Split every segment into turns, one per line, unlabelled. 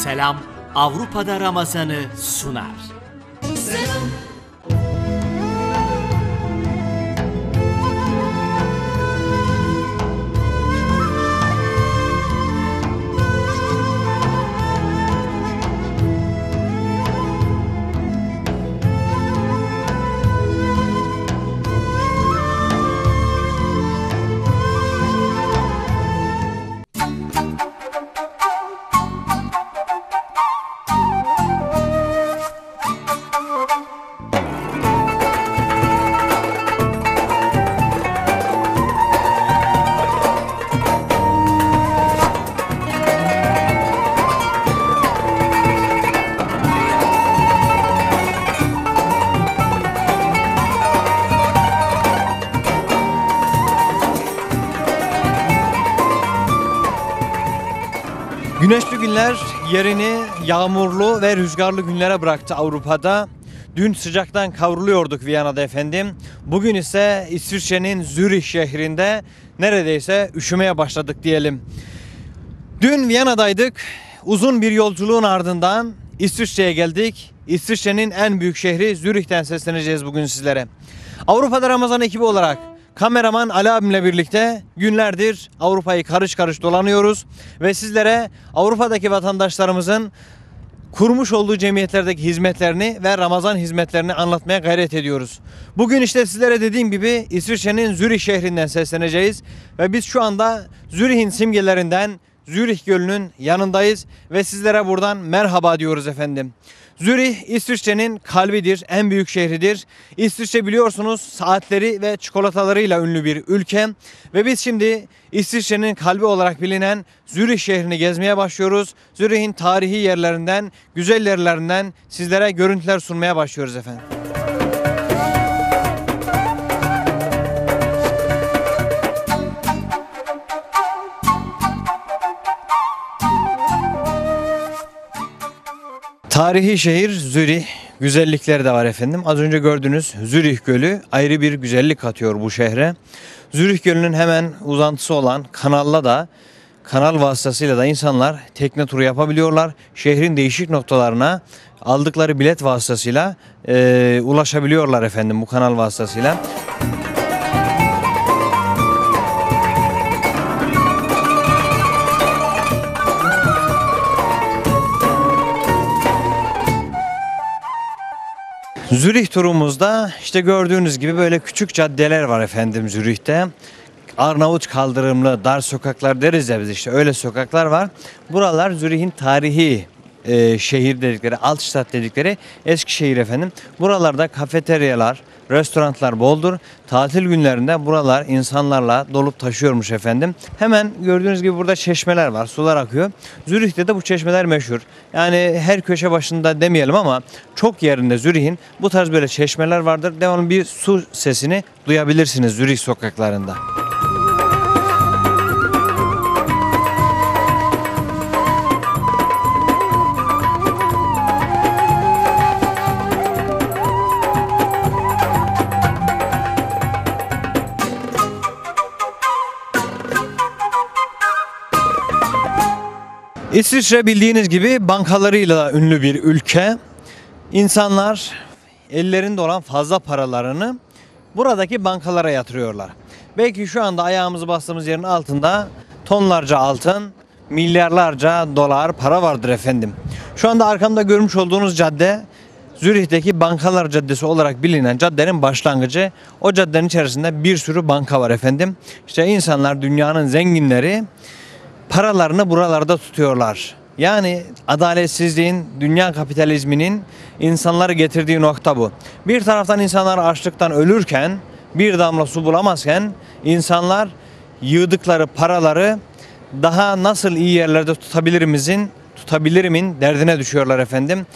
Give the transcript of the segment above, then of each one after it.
Selam Avrupa'da Ramazan'ı sunar.
Selam.
Güneşli günler yerini yağmurlu ve rüzgarlı günlere bıraktı Avrupa'da. Dün sıcaktan kavruluyorduk Viyana'da efendim. Bugün ise İsviçre'nin Zürih şehrinde neredeyse üşümeye başladık diyelim. Dün Viyana'daydık. Uzun bir yolculuğun ardından İsviçre'ye geldik. İsviçre'nin en büyük şehri Zürih'ten sesleneceğiz bugün sizlere. Avrupa'da Ramazan ekibi olarak kameraman Ali abimle birlikte günlerdir Avrupa'yı karış karış dolanıyoruz ve sizlere Avrupa'daki vatandaşlarımızın kurmuş olduğu cemiyetlerdeki hizmetlerini ve Ramazan hizmetlerini anlatmaya gayret ediyoruz. Bugün işte sizlere dediğim gibi İsviçre'nin Zürih şehrinden sesleneceğiz ve biz şu anda Zürih'in simgelerinden Zürih Gölü'nün yanındayız ve sizlere buradan merhaba diyoruz efendim. Zürih İsviçre'nin kalbidir, en büyük şehridir. İsviçre biliyorsunuz saatleri ve çikolatalarıyla ünlü bir ülke. Ve biz şimdi İsviçre'nin kalbi olarak bilinen Zürih şehrini gezmeye başlıyoruz. Zürih'in tarihi yerlerinden, güzel yerlerinden sizlere görüntüler sunmaya başlıyoruz efendim. Tarihi şehir Zürih, güzellikleri de var efendim. Az önce gördüğünüz Zürih Gölü ayrı bir güzellik katıyor bu şehre. Zürih Gölü'nün hemen uzantısı olan kanalla da, kanal vasıtasıyla da insanlar tekne turu yapabiliyorlar. Şehrin değişik noktalarına aldıkları bilet vasıtasıyla ulaşabiliyorlar efendim bu kanal vasıtasıyla. Zürih turumuzda işte gördüğünüz gibi böyle küçük caddeler var efendim Zürih'te. Arnavut kaldırımlı dar sokaklar deriz ya biz, işte öyle sokaklar var. Buralar Zürih'in tarihi şehir dedikleri, Altstadt dedikleri eski şehir efendim. Buralarda kafeteryalar, restoranlar boldur. Tatil günlerinde buralar insanlarla dolup taşıyormuş efendim. Hemen gördüğünüz gibi burada çeşmeler var, sular akıyor. Zürih'te de bu çeşmeler meşhur. Yani her köşe başında demeyelim ama çok yerinde Zürih'in bu tarz böyle çeşmeler vardır. Devamlı bir su sesini duyabilirsiniz Zürih sokaklarında. İsviçre bildiğiniz gibi bankalarıyla ünlü bir ülke. İnsanlar ellerinde olan fazla paralarını buradaki bankalara yatırıyorlar. Belki şu anda ayağımızı bastığımız yerin altında tonlarca altın, milyarlarca dolar para vardır efendim. Şu anda arkamda görmüş olduğunuz cadde Zürih'teki Bankalar Caddesi olarak bilinen caddenin başlangıcı. O caddenin içerisinde bir sürü banka var efendim. İşte insanlar, dünyanın zenginleri paralarını buralarda tutuyorlar. Yani adaletsizliğin, dünya kapitalizminin insanları getirdiği nokta bu. Bir taraftan insanlar açlıktan ölürken, bir damla su bulamazken insanlar yığdıkları paraları daha nasıl iyi yerlerde tutabilirimin derdine düşüyorlar efendim.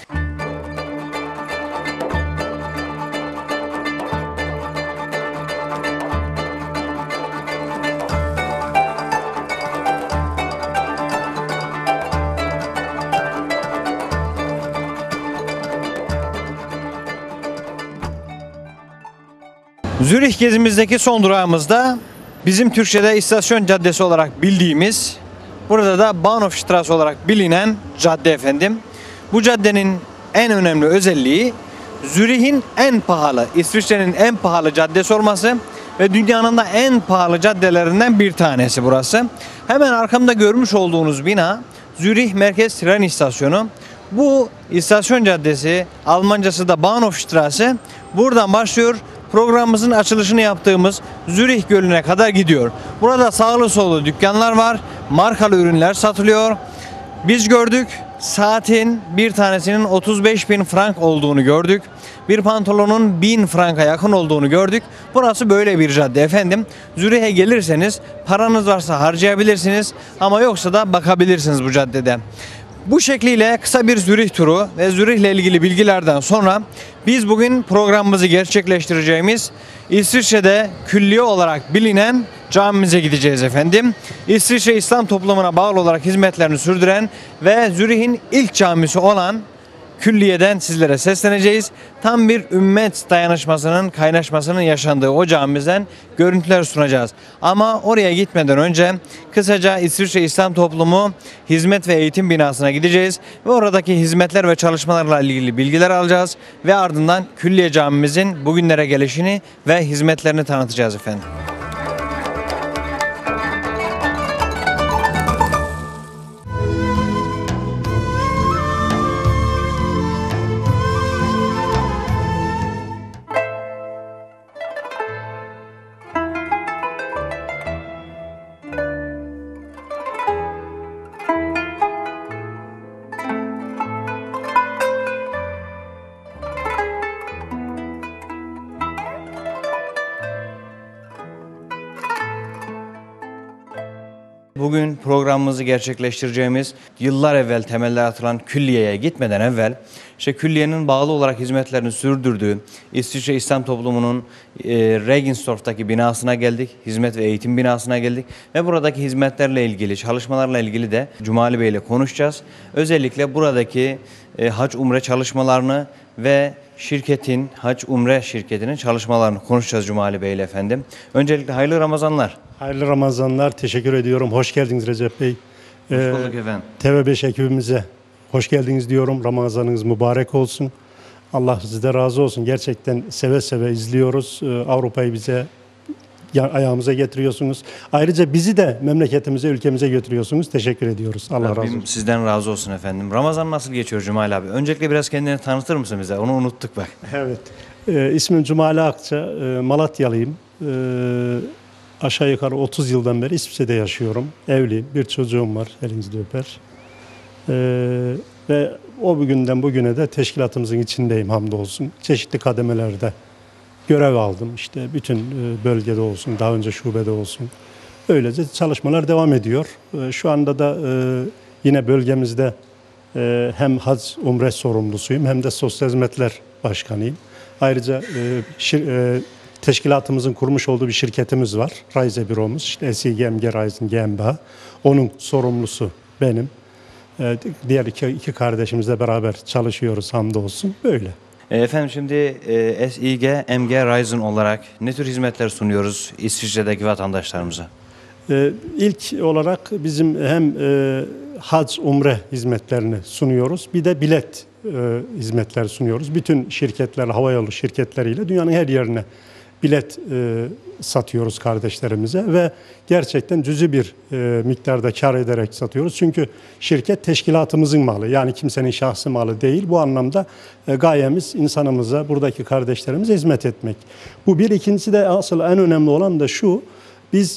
Zürih gezimizdeki son durağımızda bizim Türkçe'de istasyon caddesi olarak bildiğimiz Burada da Bahnhofstrasse olarak bilinen cadde efendim. Bu caddenin en önemli özelliği Zürih'in en pahalı, İsviçre'nin en pahalı caddesi olması ve dünyanın da en pahalı caddelerinden bir tanesi burası. Hemen arkamda görmüş olduğunuz bina Zürih Merkez Tren İstasyonu. Bu istasyon caddesi, Almancası da Bahnhofstrasse, buradan başlıyor. Programımızın açılışını yaptığımız Zürih Gölü'ne kadar gidiyor. Burada sağlı sollu dükkanlar var, markalı ürünler satılıyor. Biz gördük, saatin bir tanesinin 35.000 frank olduğunu gördük. Bir pantolonun 1000 franka yakın olduğunu gördük. Burası böyle bir cadde efendim. Zürih'e gelirseniz paranız varsa harcayabilirsiniz ama yoksa da bakabilirsiniz bu caddede. Bu şekliyle kısa bir Zürih turu ve Zürih'le ilgili bilgilerden sonra biz bugün programımızı gerçekleştireceğimiz İsviçre'de külliye olarak bilinen camimize gideceğiz efendim. İsviçre İslam toplumuna bağlı olarak hizmetlerini sürdüren ve Zürih'in ilk camisi olan külliyeden sizlere sesleneceğiz. Tam bir ümmet dayanışmasının, kaynaşmasının yaşandığı o camimizden görüntüler sunacağız. Ama oraya gitmeden önce kısaca İsviçre İslam Toplumu Hizmet ve Eğitim Binası'na gideceğiz ve oradaki hizmetler ve çalışmalarla ilgili bilgiler alacağız ve ardından Külliye Camimizin bugünlere gelişini ve hizmetlerini tanıtacağız efendim. Bugün programımızı gerçekleştireceğimiz yıllar evvel temeller atılan külliyeye gitmeden evvel külliyenin bağlı olarak hizmetlerini sürdürdüğü İsviçre İslam Toplumu'nun Regensdorf'taki binasına geldik. Hizmet ve eğitim binasına geldik ve buradaki hizmetlerle ilgili, çalışmalarla ilgili de Cumali Bey ile konuşacağız. Özellikle buradaki hac umre çalışmalarını ve şirketin, hac umre şirketinin çalışmalarını konuşacağız Cumali Bey ile efendim. Öncelikle hayırlı Ramazanlar.
Hayırlı Ramazanlar. Teşekkür ediyorum. Hoş geldiniz Recep Bey.
Hoş bulduk efendim.
TV5 ekibimize hoş geldiniz diyorum. Ramazanınız mübarek olsun. Allah sizden razı olsun. Gerçekten seve seve izliyoruz. Avrupa'yı bize ayağımıza getiriyorsunuz. Ayrıca bizi de memleketimize, ülkemize götürüyorsunuz. Teşekkür ediyoruz. Allah razı olsun.
Sizden razı olsun efendim. Ramazan nasıl geçiyor Cumali abi? Öncelikle biraz kendini tanıtır mısın bize? Onu unuttuk bak.
Evet. İsmim Cumali Akça. Malatyalıyım. Aşağı yukarı 30 yıldan beri İsviçre'de yaşıyorum. Evliyim. Bir çocuğum var. Elinizde öper. Ve o günden bugüne de teşkilatımızın içindeyim hamdolsun. Çeşitli kademelerde görev aldım. İşte bütün bölgede olsun, daha önce şubede olsun. Öylece çalışmalar devam ediyor. Şu anda da yine bölgemizde hem hac umre sorumlusuyum hem de sosyal hizmetler başkanıyım. Ayrıca teşkilatımızın kurmuş olduğu bir şirketimiz var. Reise büromuz. İşte SİGMG Reisen GmbH. Onun sorumlusu benim. Diğer iki kardeşimizle beraber çalışıyoruz hamdolsun. Böyle.
Efendim şimdi SİGMG Reisen olarak ne tür hizmetler sunuyoruz İsviçre'deki vatandaşlarımıza?
İlk olarak bizim hem hac umre hizmetlerini sunuyoruz. Bir de bilet hizmetleri sunuyoruz. Bütün şirketler, havayolu şirketleriyle dünyanın her yerine bilet satıyoruz kardeşlerimize ve gerçekten cüzi bir miktarda kar ederek satıyoruz. Çünkü şirket teşkilatımızın malı, yani kimsenin şahsi malı değil. Bu anlamda gayemiz insanımıza, buradaki kardeşlerimize hizmet etmek. Bu bir. İkincisi de asıl en önemli olan da şu: biz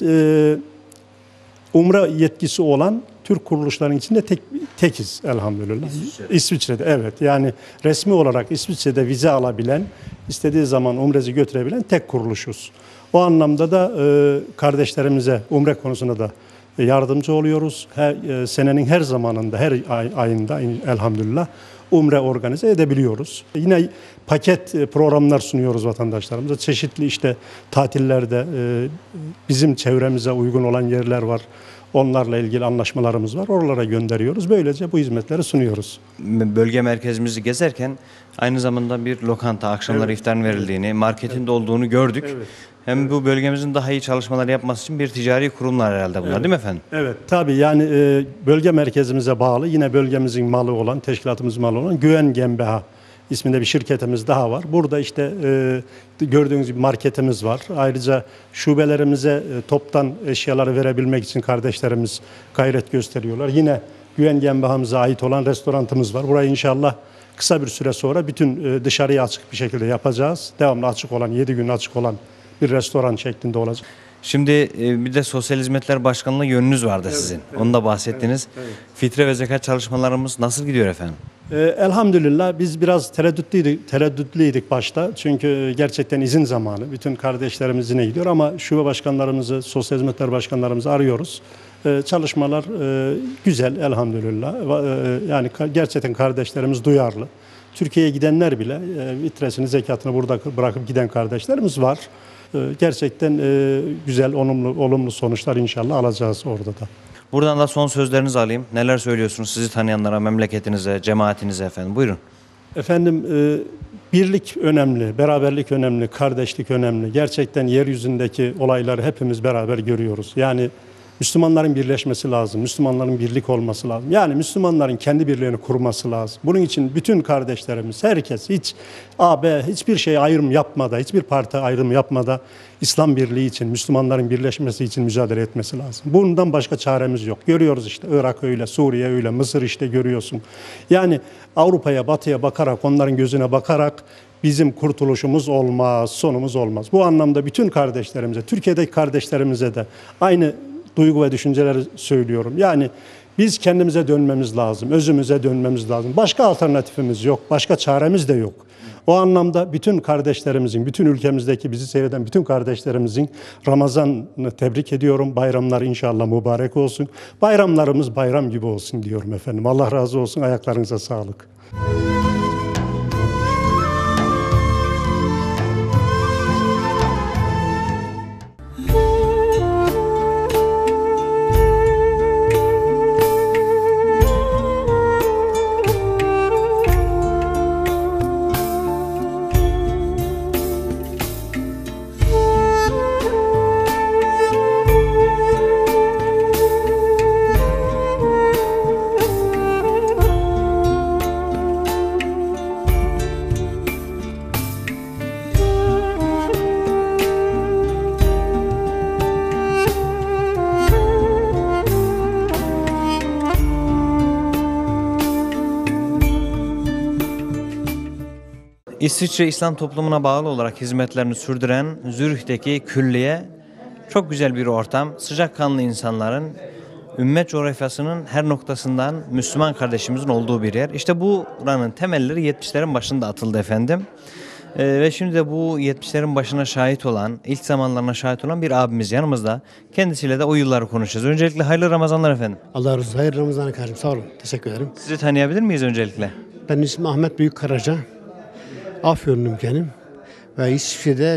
umre yetkisi olan Türk kuruluşların içinde tekiz elhamdülillah. İsviçre'de evet, yani resmi olarak İsviçre'de vize alabilen, istediği zaman umresi götürebilen tek kuruluşuz. O anlamda da kardeşlerimize umre konusunda da yardımcı oluyoruz. Senenin her zamanında, her ayında elhamdülillah umre organize edebiliyoruz. Yine paket programlar sunuyoruz vatandaşlarımıza. Çeşitli işte tatillerde bizim çevremize uygun olan yerler var. Onlarla ilgili anlaşmalarımız var. Oralara gönderiyoruz. Böylece bu hizmetleri sunuyoruz.
Bölge merkezimizi gezerken aynı zamanda bir lokanta, akşamları iftarın verildiğini, marketin de olduğunu gördük. Hem bu bölgemizin daha iyi çalışmalar yapması için bir ticari kurumlar herhalde bunlar, değil mi efendim?
Evet, tabii yani bölge merkezimize bağlı yine bölgemizin malı olan, teşkilatımızın malı olan Güven GmbH isminde bir şirketimiz daha var. Burada işte gördüğünüz gibi marketimiz var. Ayrıca şubelerimize toptan eşyaları verebilmek için kardeşlerimiz gayret gösteriyorlar. Yine Güven GmbH'mize ait olan restoranımız var. Burayı inşallah kısa bir süre sonra bütün dışarıya açık bir şekilde yapacağız. Devamlı açık olan, 7 gün açık olan bir restoran şeklinde olacak.
Şimdi bir de Sosyal Hizmetler Başkanlığı yönünüz vardı sizin. Onu da bahsettiniz. Fitre ve zekat çalışmalarımız nasıl gidiyor efendim?
Elhamdülillah biz biraz tereddütlüydük başta. Çünkü gerçekten izin zamanı. Bütün kardeşlerimiz izine gidiyor ama şube başkanlarımızı, sosyal hizmetler başkanlarımızı arıyoruz. Çalışmalar güzel elhamdülillah. Yani gerçekten kardeşlerimiz duyarlı. Türkiye'ye gidenler bile vitresini, zekatını burada bırakıp giden kardeşlerimiz var. Gerçekten güzel, olumlu sonuçlar inşallah alacağız orada da.
Buradan da son sözlerinizi alayım. Neler söylüyorsunuz sizi tanıyanlara, memleketinize, cemaatinize efendim? Buyurun.
Efendim birlik önemli, beraberlik önemli, kardeşlik önemli. Gerçekten yeryüzündeki olayları hepimiz beraber görüyoruz. Yani Müslümanların birleşmesi lazım, Müslümanların birlik olması lazım. Yani Müslümanların kendi birliğini kurması lazım. Bunun için bütün kardeşlerimiz, herkes hiç hiçbir şey ayrım yapmada, hiçbir parti ayrım yapmada İslam birliği için, Müslümanların birleşmesi için mücadele etmesi lazım. Bundan başka çaremiz yok. Görüyoruz işte Irak öyle, Suriye öyle, Mısır işte görüyorsun. Yani Avrupa'ya, Batı'ya bakarak, onların gözüne bakarak bizim kurtuluşumuz olmaz, sonumuz olmaz. Bu anlamda bütün kardeşlerimize, Türkiye'deki kardeşlerimize de aynı duygu ve düşünceleri söylüyorum. Yani biz kendimize dönmemiz lazım, özümüze dönmemiz lazım. Başka alternatifimiz yok, başka çaremiz de yok. O anlamda bütün kardeşlerimizin, bütün ülkemizdeki bizi seyreden bütün kardeşlerimizin Ramazan'ını tebrik ediyorum. Bayramları inşallah mübarek olsun. Bayramlarımız bayram gibi olsun diyorum efendim. Allah razı olsun, ayaklarınıza sağlık.
İsviçre İslam toplumuna bağlı olarak hizmetlerini sürdüren Zürih'teki külliye çok güzel bir ortam. Sıcakkanlı insanların ümmet coğrafyasının her noktasından Müslüman kardeşimizin olduğu bir yer. İşte buranın temelleri 70'lerin başında atıldı efendim. Ve şimdi de bu 70'lerin başına şahit olan, ilk zamanlarına şahit olan bir abimiz yanımızda. Kendisiyle de o yılları konuşacağız. Öncelikle hayırlı Ramazanlar efendim.
Allah razı olsun. Hayırlı Ramazanlar kardeşim. Sağ olun. Teşekkür ederim.
Sizi tanıyabilir miyiz öncelikle?
Ben ismim Ahmet Büyükkaraca. Afyonluyum kendim. Ve İsviçre'de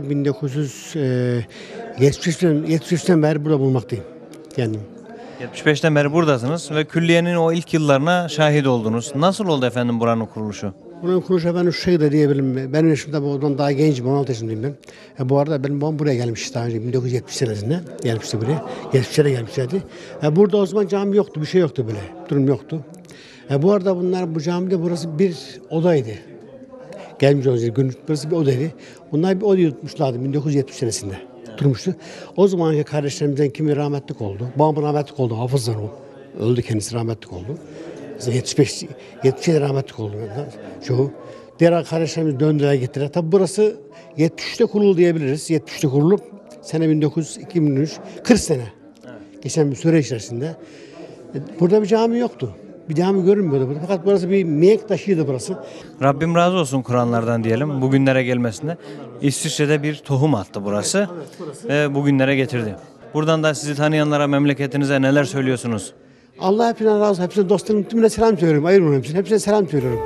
1973'ten beri burada bulunmaktayım kendim.
75'ten beri buradasınız ve külliyenin o ilk yıllarına şahit oldunuz. Nasıl oldu efendim buranın kuruluşu?
Bunun kuruluşu ben şu şekilde diyebilirim. Benim yaşım tabii ondan daha gencim, 16 yaşındayım ben. Bu arada benim babam buraya gelmiş daha önce 1970 senesinde gelmişti buraya. 70'lere gelmişlerdi. Burada o zaman cami yoktu, bir şey yoktu böyle. Durum yoktu. Bu arada bu camide burası bir odaydı. Gelmiş olacak gün burası bir odaydı. Bunlar bir oda yutmuşlardı 1970 senesinde. Durmuştu. O zamanki kardeşlerimizden kimi rahmetlik oldu. Babam rahmetlik oldu, hafızlar o. Öldü kendisi, rahmetlik oldu. 70'de rahmetlik oldu. Çoğu. Diğer kardeşlerimiz döndüler gittiler. Tabi burası 73'te kuruldu diyebiliriz. 73'te kurulup sene 2003, 40 sene. Evet. Geçen bir süre içerisinde. Burada bir cami yoktu. Bir cami görünmüyordu burada. Fakat burası bir mihenk taşıydı burası.
Rabbim razı olsun Kur'anlardan diyelim. Bugünlere gelmesinde. İsviçre'de bir tohum attı burası. Ve bugünlere getirdi. Buradan da sizi tanıyanlara, memleketinize neler söylüyorsunuz?
Allah hepsine razı olsun. Hepsine dostlarım tümüne selam söylüyorum. Ayırmıyorum hepsine. Hepsine selam söylüyorum.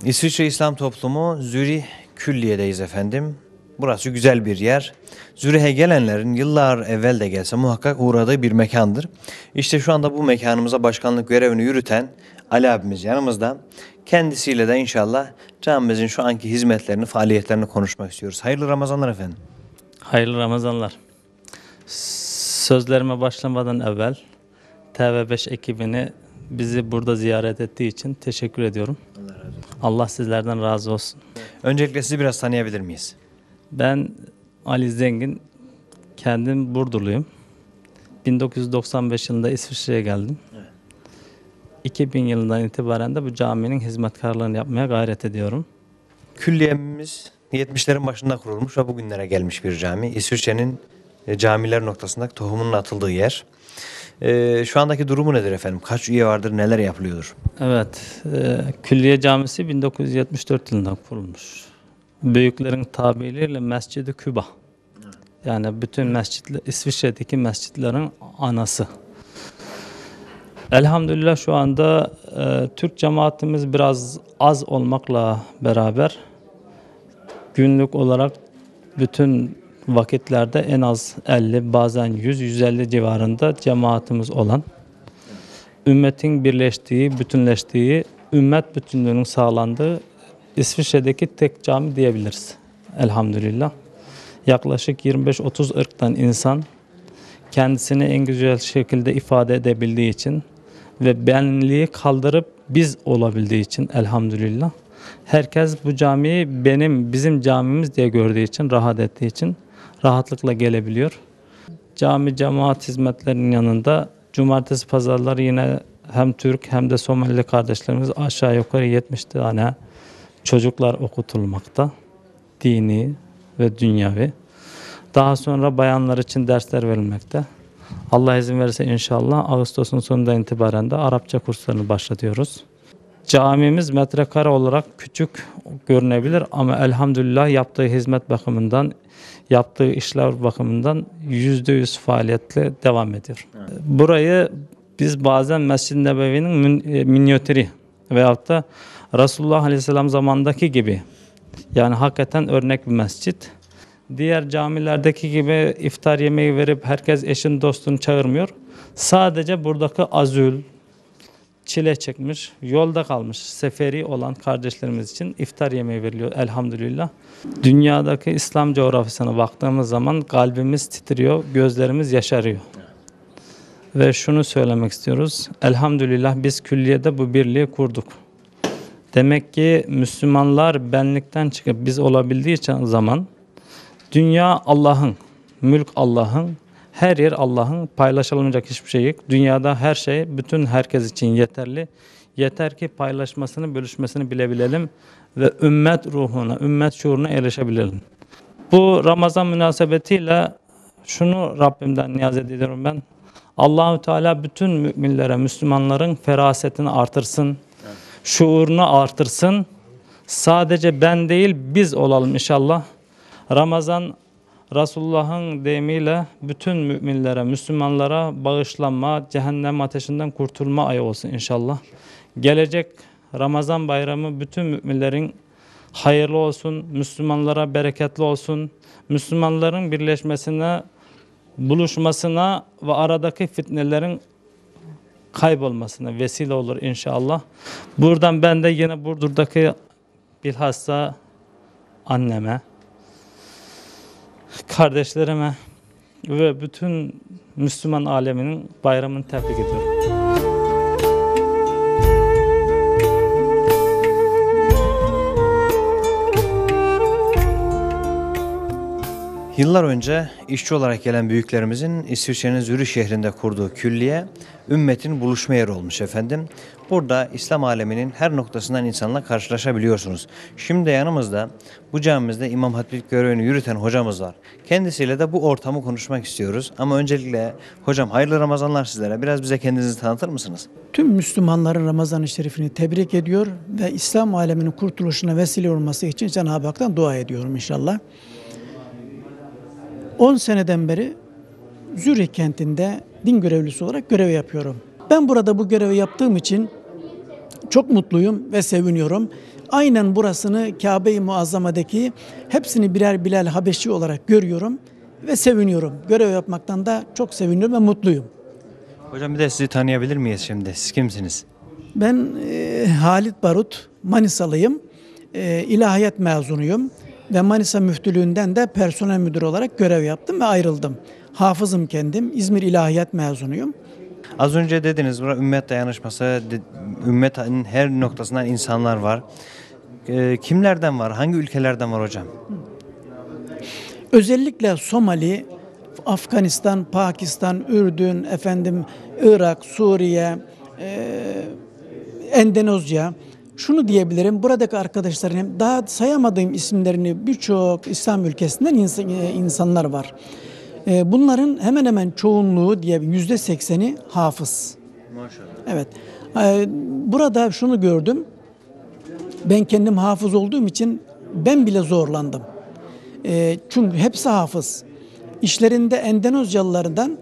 İsviçre İslam Toplumu Zürih Külliye'deyiz efendim. Burası güzel bir yer. Zürih'e gelenlerin yıllar evvel de gelse muhakkak uğradığı bir mekandır. İşte şu anda bu mekanımıza başkanlık görevini yürüten Ali abimiz yanımızda. Kendisiyle de inşallah camimizin şu anki hizmetlerini, faaliyetlerini konuşmak istiyoruz. Hayırlı Ramazanlar efendim.
Hayırlı Ramazanlar. Sözlerime başlamadan evvel TV5 ekibini bizi burada ziyaret ettiği için teşekkür ediyorum.
Allah razı olsun.
Allah sizlerden razı olsun.
Öncelikle sizi biraz tanıyabilir miyiz?
Ben Ali Zengin, kendim Burdurluyum. 1995 yılında İsviçre'ye geldim. 2000 yılından itibaren de bu caminin hizmetkarlığını yapmaya gayret ediyorum.
Külliyemiz 70'lerin başında kurulmuş ve bugünlere gelmiş bir cami. İsviçre'nin camiler noktasında tohumunun atıldığı yer. Şu andaki durumu nedir efendim? Kaç üye vardır, neler yapılıyordur?
Evet, Külliye Camisi 1974 yılında kurulmuş. Büyüklerin tabiriyle Mescid-i Küba. Yani bütün mescitler, İsviçre'deki mescitlerin anası. Elhamdülillah şu anda Türk cemaatimiz biraz az olmakla beraber günlük olarak bütün vakitlerde en az 50 bazen 100-150 civarında cemaatimiz olan, ümmetin birleştiği, bütünleştiği, ümmet bütünlüğünün sağlandığı İsviçre'deki tek cami diyebiliriz. Elhamdülillah. Yaklaşık 25-30 ırktan insan kendisini en güzel şekilde ifade edebildiği için ve benliği kaldırıp biz olabildiği için elhamdülillah. Herkes bu camiyi bizim camimiz diye gördüğü için, rahat ettiği için rahatlıkla gelebiliyor. Cami cemaat hizmetlerinin yanında cumartesi pazarları yine hem Türk hem de Somalili kardeşlerimiz aşağı yukarı 70 tane çocuklar okutulmakta. Dini ve dünyavi. Daha sonra bayanlar için dersler verilmekte. Allah izin verirse inşallah Ağustos'un sonundan itibaren de Arapça kurslarını başlatıyoruz. Camimiz metrekare olarak küçük görünebilir ama elhamdülillah yaptığı hizmet bakımından, yaptığı işler bakımından %100 faaliyetle devam ediyor. Evet. Burayı biz bazen Mescid-i Nebevi'nin minyatürü veyahut da Resulullah Aleyhisselam zamandaki gibi, yani hakikaten örnek bir mescit. Diğer camilerdeki gibi iftar yemeği verip herkes eşin dostunu çağırmıyor. Sadece buradaki azül, çile çekmiş, yolda kalmış, seferi olan kardeşlerimiz için iftar yemeği veriliyor elhamdülillah. Dünyadaki İslam coğrafyasına baktığımız zaman kalbimiz titriyor, gözlerimiz yaşarıyor. Ve şunu söylemek istiyoruz. Elhamdülillah biz külliyede bu birliği kurduk. Demek ki Müslümanlar benlikten çıkıp biz olabildiği zaman dünya Allah'ın, mülk Allah'ın, her yer Allah'ın, paylaşılmayacak hiçbir şey yok. Dünyada her şey bütün herkes için yeterli. Yeter ki paylaşmasını, bölüşmesini bilebilelim ve ümmet ruhuna, ümmet şuuruna erişebilelim. Bu Ramazan münasebetiyle şunu Rabbimden niyaz ediyorum ben. Allahu Teala bütün müminlere, Müslümanların ferasetini artırsın, şuurunu artırsın. Sadece ben değil biz olalım inşallah. Ramazan Resulullah'ın deyimiyle bütün müminlere, Müslümanlara bağışlanma, cehennem ateşinden kurtulma ayı olsun inşallah. Gelecek Ramazan bayramı bütün müminlerin hayırlı olsun, Müslümanlara bereketli olsun, Müslümanların birleşmesine, buluşmasına ve aradaki fitnelerin kaybolmasına vesile olur inşallah. Buradan ben de yine Burdur'daki bilhassa anneme, kardeşlerime ve bütün Müslüman aleminin bayramını tebrik ediyorum.
Yıllar önce işçi olarak gelen büyüklerimizin İsviçre'nin Zürih şehrinde kurduğu külliye, ümmetin buluşma yeri olmuş efendim. Burada İslam aleminin her noktasından insanla karşılaşabiliyorsunuz. Şimdi yanımızda bu camimizde İmam Hatiplik görevini yürüten hocamız var. Kendisiyle de bu ortamı konuşmak istiyoruz. Ama öncelikle hocam hayırlı Ramazanlar sizlere. Biraz bize kendinizi tanıtır mısınız?
Tüm Müslümanların Ramazan-ı Şerifini tebrik ediyor ve İslam aleminin kurtuluşuna vesile olması için Cenab-ı Hak'tan dua ediyorum inşallah. 10 seneden beri Zürih kentinde din görevlisi olarak görev yapıyorum. Ben burada bu görevi yaptığım için Çok mutluyum ve seviniyorum. Aynen burasını Kabe-i Muazzama'daki hepsini birer Bilal Habeşi olarak görüyorum ve seviniyorum. Görev yapmaktan da çok seviniyorum ve mutluyum.
Hocam bir de sizi tanıyabilir miyiz şimdi? Siz kimsiniz?
Ben Halit Barut, Manisalıyım. İlahiyat mezunuyum ve Manisa Müftülüğü'nden de personel müdürü olarak görev yaptım ve ayrıldım. Hafızım kendim, İzmir İlahiyat mezunuyum.
Az önce dediniz burada ümmet dayanışması, ümmetin her noktasından insanlar var. Kimlerden var? Hangi ülkelerden var hocam?
Özellikle Somali, Afganistan, Pakistan, Ürdün, Irak, Suriye, Endonezya. Şunu diyebilirim, buradaki arkadaşların daha sayamadığım isimlerini birçok İslam ülkesinden insanlar var. Bunların hemen hemen çoğunluğu diye %80'i hafız.
Maşallah.
Evet. Burada şunu gördüm. Ben kendim hafız olduğum için ben bile zorlandım. Çünkü hepsi hafız. İşlerinde Endonezyalılardan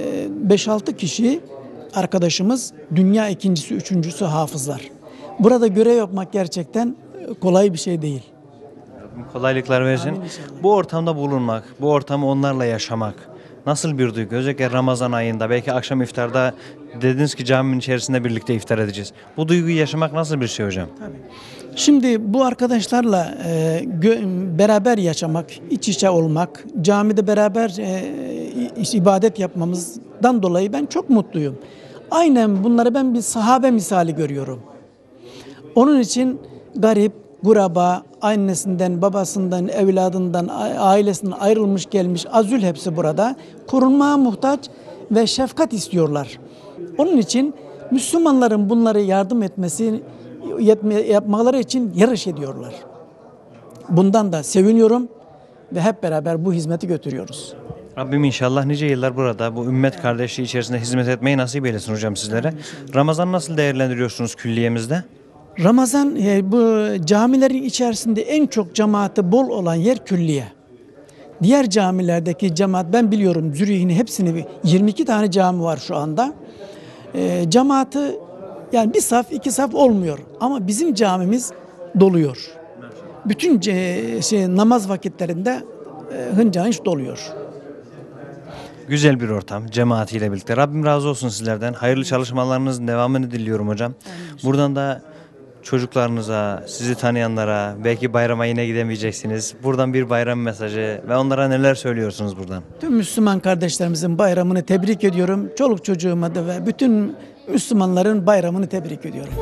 5-6 kişi arkadaşımız dünya ikincisi, üçüncüsü hafızlar. Burada görev yapmak gerçekten kolay bir şey değil.
Kolaylıklar versin. Bu ortamda bulunmak, bu ortamı onlarla yaşamak nasıl bir duygu? Özellikle Ramazan ayında belki akşam iftarda dediniz ki caminin içerisinde birlikte iftar edeceğiz. Bu duyguyu yaşamak nasıl bir şey hocam?
Şimdi bu arkadaşlarla beraber yaşamak, iç içe olmak, camide beraber ibadet yapmamızdan dolayı ben çok mutluyum. Aynen bunları ben bir sahabe misali görüyorum. Onun için garip, guraba, annesinden, babasından, evladından, ailesinden ayrılmış gelmiş azül hepsi burada. Korunmaya muhtaç ve şefkat istiyorlar. Onun için Müslümanların bunları yardım etmesi, yapmaları için yarış ediyorlar. Bundan da seviniyorum ve hep beraber bu hizmeti götürüyoruz.
Rabbim inşallah nice yıllar burada bu ümmet kardeşliği içerisinde hizmet etmeyi nasip eylesin hocam sizlere. Ramazan nasıl değerlendiriyorsunuz külliyemizde?
Ramazan bu camilerin içerisinde en çok cemaati bol olan yer külliye. Diğer camilerdeki cemaat ben biliyorum Zürih'in hepsini 22 tane cami var şu anda. Cemaati yani bir saf iki saf olmuyor ama bizim camimiz doluyor. Bütün namaz vakitlerinde hınca hınç doluyor.
Güzel bir ortam cemaatiyle birlikte. Rabbim razı olsun sizlerden. Hayırlı çalışmalarınızın devamını diliyorum hocam. Buradan da çocuklarınıza, sizi tanıyanlara, belki bayrama yine gidemeyeceksiniz. Buradan bir bayram mesajı ve onlara neler söylüyorsunuz buradan?
Tüm Müslüman kardeşlerimizin bayramını tebrik ediyorum. Çoluk çocuğuma da ve bütün Müslümanların bayramını tebrik ediyorum.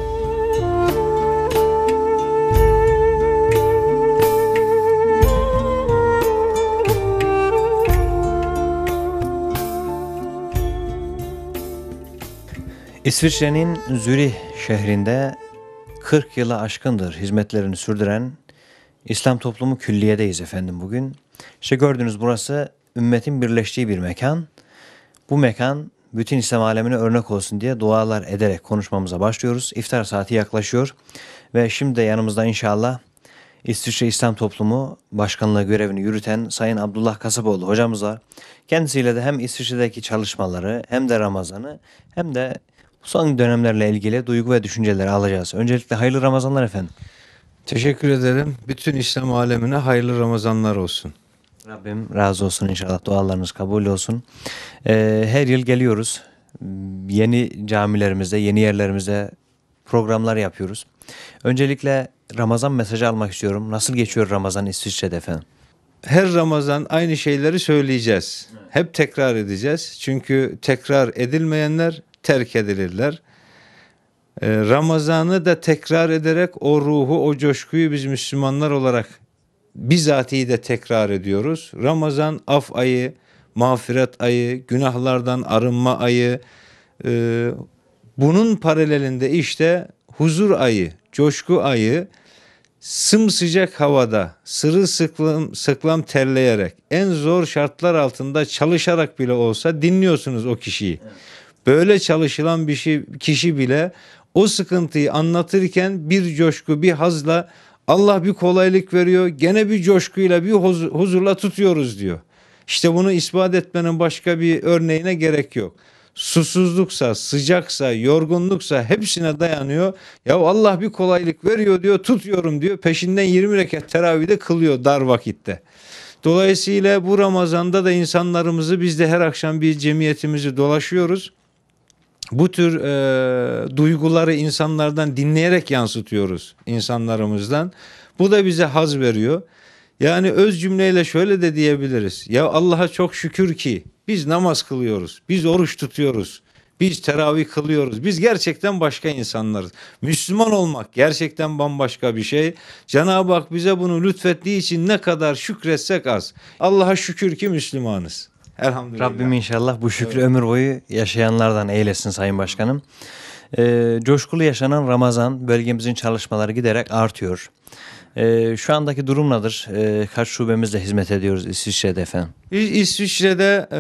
İsviçre'nin Zürih şehrinde 40 yılı aşkındır hizmetlerini sürdüren İslam Toplumu Külliye'deyiz efendim bugün. İşte gördüğünüz burası ümmetin birleştiği bir mekan. Bu mekan bütün İslam alemine örnek olsun diye dualar ederek konuşmamıza başlıyoruz. İftar saati yaklaşıyor ve şimdi de yanımızda inşallah İsviçre İslam Toplumu Başkanlığı görevini yürüten Sayın Abdullah Kasapoğlu hocamız var. Kendisiyle de hem İsviçre'deki çalışmaları hem de Ramazan'ı hem de son dönemlerle ilgili duygu ve düşünceleri alacağız. Öncelikle hayırlı Ramazanlar efendim.
Teşekkür ederim. Bütün İslam alemine hayırlı Ramazanlar olsun.
Rabbim razı olsun inşallah. Dualarınız kabul olsun. Her yıl geliyoruz. Yeni camilerimizde, yeni yerlerimizde programlar yapıyoruz. Öncelikle Ramazan mesajı almak istiyorum. Nasıl geçiyor Ramazan İsviçre'de efendim?
Her Ramazan aynı şeyleri söyleyeceğiz. Hep tekrar edeceğiz. Çünkü tekrar edilmeyenler terk edilirler. Ramazan'ı da tekrar ederek o ruhu, o coşkuyu biz Müslümanlar olarak bizatihi de tekrar ediyoruz. Ramazan af ayı, mağfiret ayı, günahlardan arınma ayı. Bunun paralelinde işte huzur ayı, coşku ayı, sımsıcak havada, sırılsıklam terleyerek, en zor şartlar altında çalışarak bile olsa dinliyorsunuz o kişiyi. Böyle çalışılan bir kişi bile o sıkıntıyı anlatırken bir coşku, bir hazla Allah bir kolaylık veriyor. Gene bir coşkuyla, bir huzurla tutuyoruz diyor. İşte bunu ispat etmenin başka bir örneğine gerek yok. susuzluksa, sıcaksa, yorgunluksa hepsine dayanıyor. Ya Allah bir kolaylık veriyor diyor, tutuyorum diyor. Peşinden 20 rekat teravihde kılıyor dar vakitte. Dolayısıyla bu Ramazan'da da insanlarımızı, biz de her akşam bir cemiyetimizi dolaşıyoruz. Bu tür duyguları insanlardan dinleyerek yansıtıyoruz, insanlarımızdan. Bu da bize haz veriyor. Yani öz cümleyle şöyle de diyebiliriz. Ya Allah'a çok şükür ki biz namaz kılıyoruz, biz oruç tutuyoruz, biz teravih kılıyoruz. Biz gerçekten başka insanlarız. Müslüman olmak gerçekten bambaşka bir şey. Cenab-ı Hak bize bunu lütfettiği için ne kadar şükretsek az. Allah'a şükür ki Müslümanız. Elhamdülillah.
Rabbim inşallah bu şükrü ömür boyu yaşayanlardan eylesin Sayın Başkanım. Coşkulu yaşanan Ramazan, bölgemizin çalışmaları giderek artıyor. Şu andaki durum nedir? Kaç şubemizle hizmet ediyoruz İsviçre'de efendim?
Biz İsviçre'de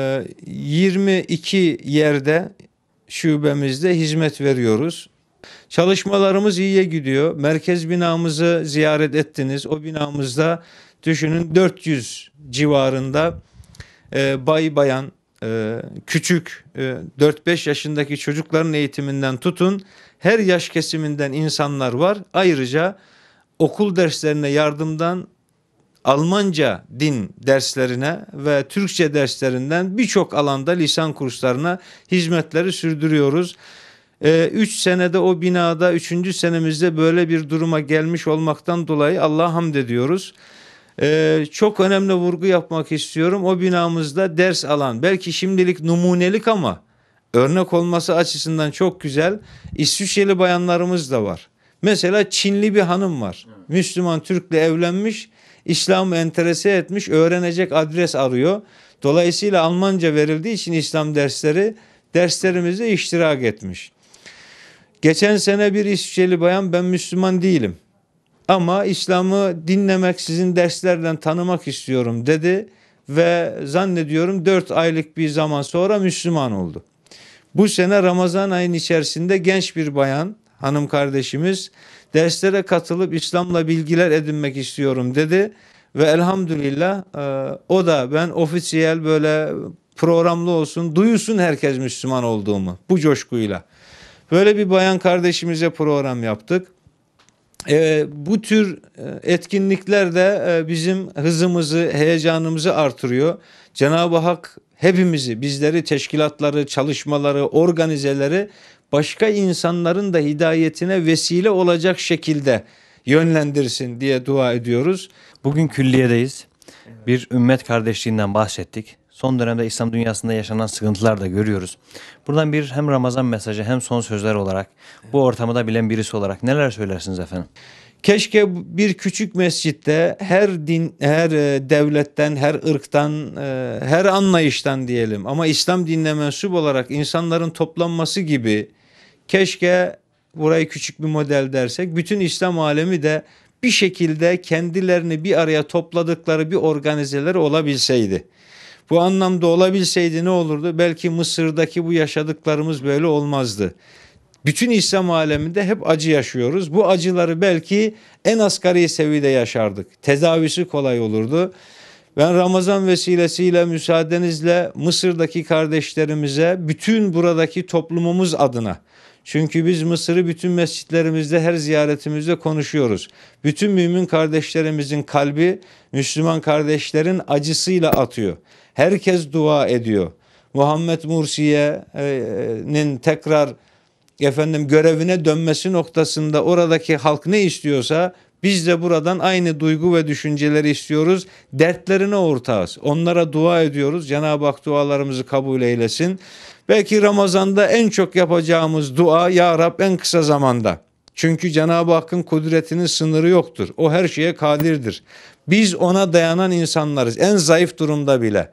22 yerde şubemizde hizmet veriyoruz. Çalışmalarımız iyiye gidiyor. Merkez binamızı ziyaret ettiniz. O binamızda düşünün 400 civarında bayan, küçük 4-5 yaşındaki çocukların eğitiminden tutun her yaş kesiminden insanlar var. Ayrıca okul derslerine yardımdan Almanca din derslerine ve Türkçe derslerinden birçok alanda lisan kurslarına hizmetleri sürdürüyoruz. 3 senede o binada 3. senemizde böyle bir duruma gelmiş olmaktan dolayı Allah'a hamd ediyoruz. Çok önemli vurgu yapmak istiyorum. O binamızda ders alan, belki şimdilik numunelik ama örnek olması açısından çok güzel İsviçreli bayanlarımız da var. Mesela Çinli bir hanım var. Müslüman Türk'le evlenmiş, İslam'ı enterese etmiş, öğrenecek adres arıyor. Dolayısıyla Almanca verildiği için İslam derslerimizde iştirak etmiş. Geçen sene bir İsviçreli bayan, ben Müslüman değilim ama İslam'ı dinlemek, sizin derslerden tanımak istiyorum dedi ve zannediyorum 4 aylık bir zaman sonra Müslüman oldu. Bu sene Ramazan ayının içerisinde genç bir bayan, hanım kardeşimiz derslere katılıp İslam'la bilgiler edinmek istiyorum dedi ve elhamdülillah o da ben ofisiyel böyle programlı olsun, duyulsun herkes Müslüman olduğumu bu coşkuyla. Böyle bir bayan kardeşimize program yaptık. Bu tür etkinlikler de bizim hızımızı, heyecanımızı artırıyor. Cenab-ı Hak hepimizi, bizleri, teşkilatları, çalışmaları, organizeleri başka insanların da hidayetine vesile olacak şekilde yönlendirsin diye dua ediyoruz.
Bugün külliyedeyiz. Bir ümmet kardeşliğinden bahsettik. Son dönemde İslam dünyasında yaşanan sıkıntılar da görüyoruz. Buradan bir hem Ramazan mesajı hem son sözler olarak bu ortamı da bilen birisi olarak neler söylersiniz efendim?
Keşke bir küçük mescitte her din, her devletten, her ırktan, her anlayıştan diyelim ama İslam dinine mensup olarak insanların toplanması gibi, keşke burayı küçük bir model dersek, bütün İslam alemi de bir şekilde kendilerini bir araya topladıkları bir organizeleri olabilseydi. Bu anlamda olabilseydi ne olurdu? Belki Mısır'daki bu yaşadıklarımız böyle olmazdı. Bütün İslam aleminde hep acı yaşıyoruz. Bu acıları belki en asgari seviyede yaşardık. Tedavisi kolay olurdu. Ben Ramazan vesilesiyle müsaadenizle Mısır'daki kardeşlerimize, bütün buradaki toplumumuz adına, çünkü biz Mısır'ı bütün mescitlerimizde, her ziyaretimizde konuşuyoruz. Bütün mümin kardeşlerimizin kalbi Müslüman kardeşlerin acısıyla atıyor. Herkes dua ediyor. Muhammed Mursiye'nin tekrar görevine dönmesi noktasında oradaki halk ne istiyorsa biz de buradan aynı duygu ve düşünceleri istiyoruz. Dertlerine ortağız. Onlara dua ediyoruz. Cenab-ı Hak dualarımızı kabul eylesin. Belki Ramazan'da en çok yapacağımız dua, Ya Rab en kısa zamanda. Çünkü Cenab-ı Hakk'ın kudretinin sınırı yoktur. O her şeye kadirdir. Biz ona dayanan insanlarız. En zayıf durumda bile.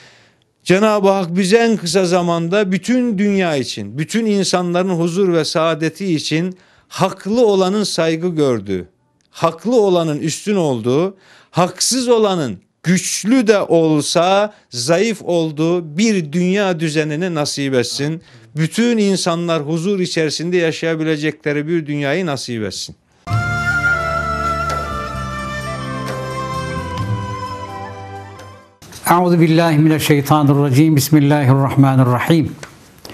Cenab-ı Hak bize en kısa zamanda bütün dünya için, bütün insanların huzur ve saadeti için haklı olanın saygı gördüğü, haklı olanın üstün olduğu, haksız olanın güçlü de olsa zayıf olduğu bir dünya düzenini nasip etsin. Bütün insanlar huzur içerisinde yaşayabilecekleri bir dünyayı nasip etsin.
Euzubillahimineşşeytanirracim. Bismillahirrahmanirrahim.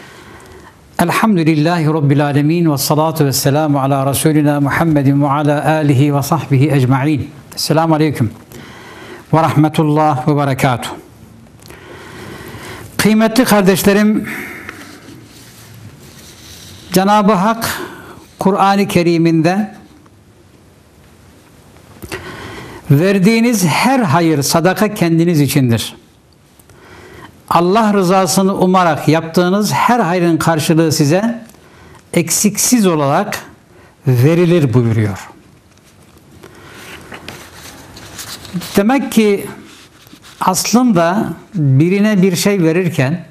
Elhamdülillahi Rabbil alemin ve salatu ve selamu ala Resulina Muhammedin ve ala alihi ve sahbihi ecma'in. Esselamu aleyküm ve rahmetullah ve berekatuhu. Kıymetli kardeşlerim, Cenab-ı Hak Kur'an-ı Kerim'inde verdiğiniz her hayır, sadaka kendiniz içindir. Allah rızasını umarak yaptığınız her hayrın karşılığı size eksiksiz olarak verilir buyuruyor. Demek ki aslında birine bir şey verirken,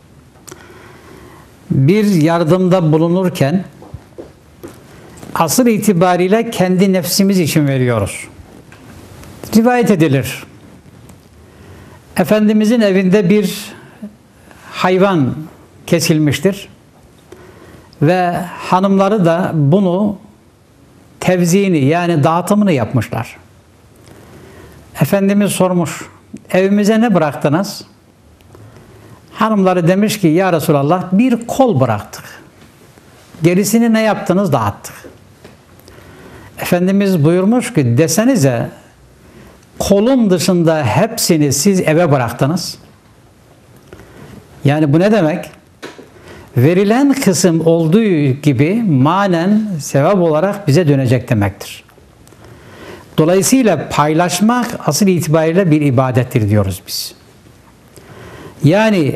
bir yardımda bulunurken asıl itibariyle kendi nefsimiz için veriyoruz. Rivayet edilir. Efendimizin evinde bir hayvan kesilmiştir. Ve hanımları da bunu tevziğini yani dağıtımını yapmışlar. Efendimiz sormuş, evimize ne bıraktınız? Hanımları demiş ki, ya Resulallah bir kol bıraktık. Gerisini ne yaptınız? Dağıttık. Efendimiz buyurmuş ki, desenize kolun dışında hepsini siz eve bıraktınız. Yani bu ne demek? Verilen kısım olduğu gibi manen sevap olarak bize dönecek demektir. Dolayısıyla paylaşmak asıl itibariyle bir ibadettir diyoruz biz. Yani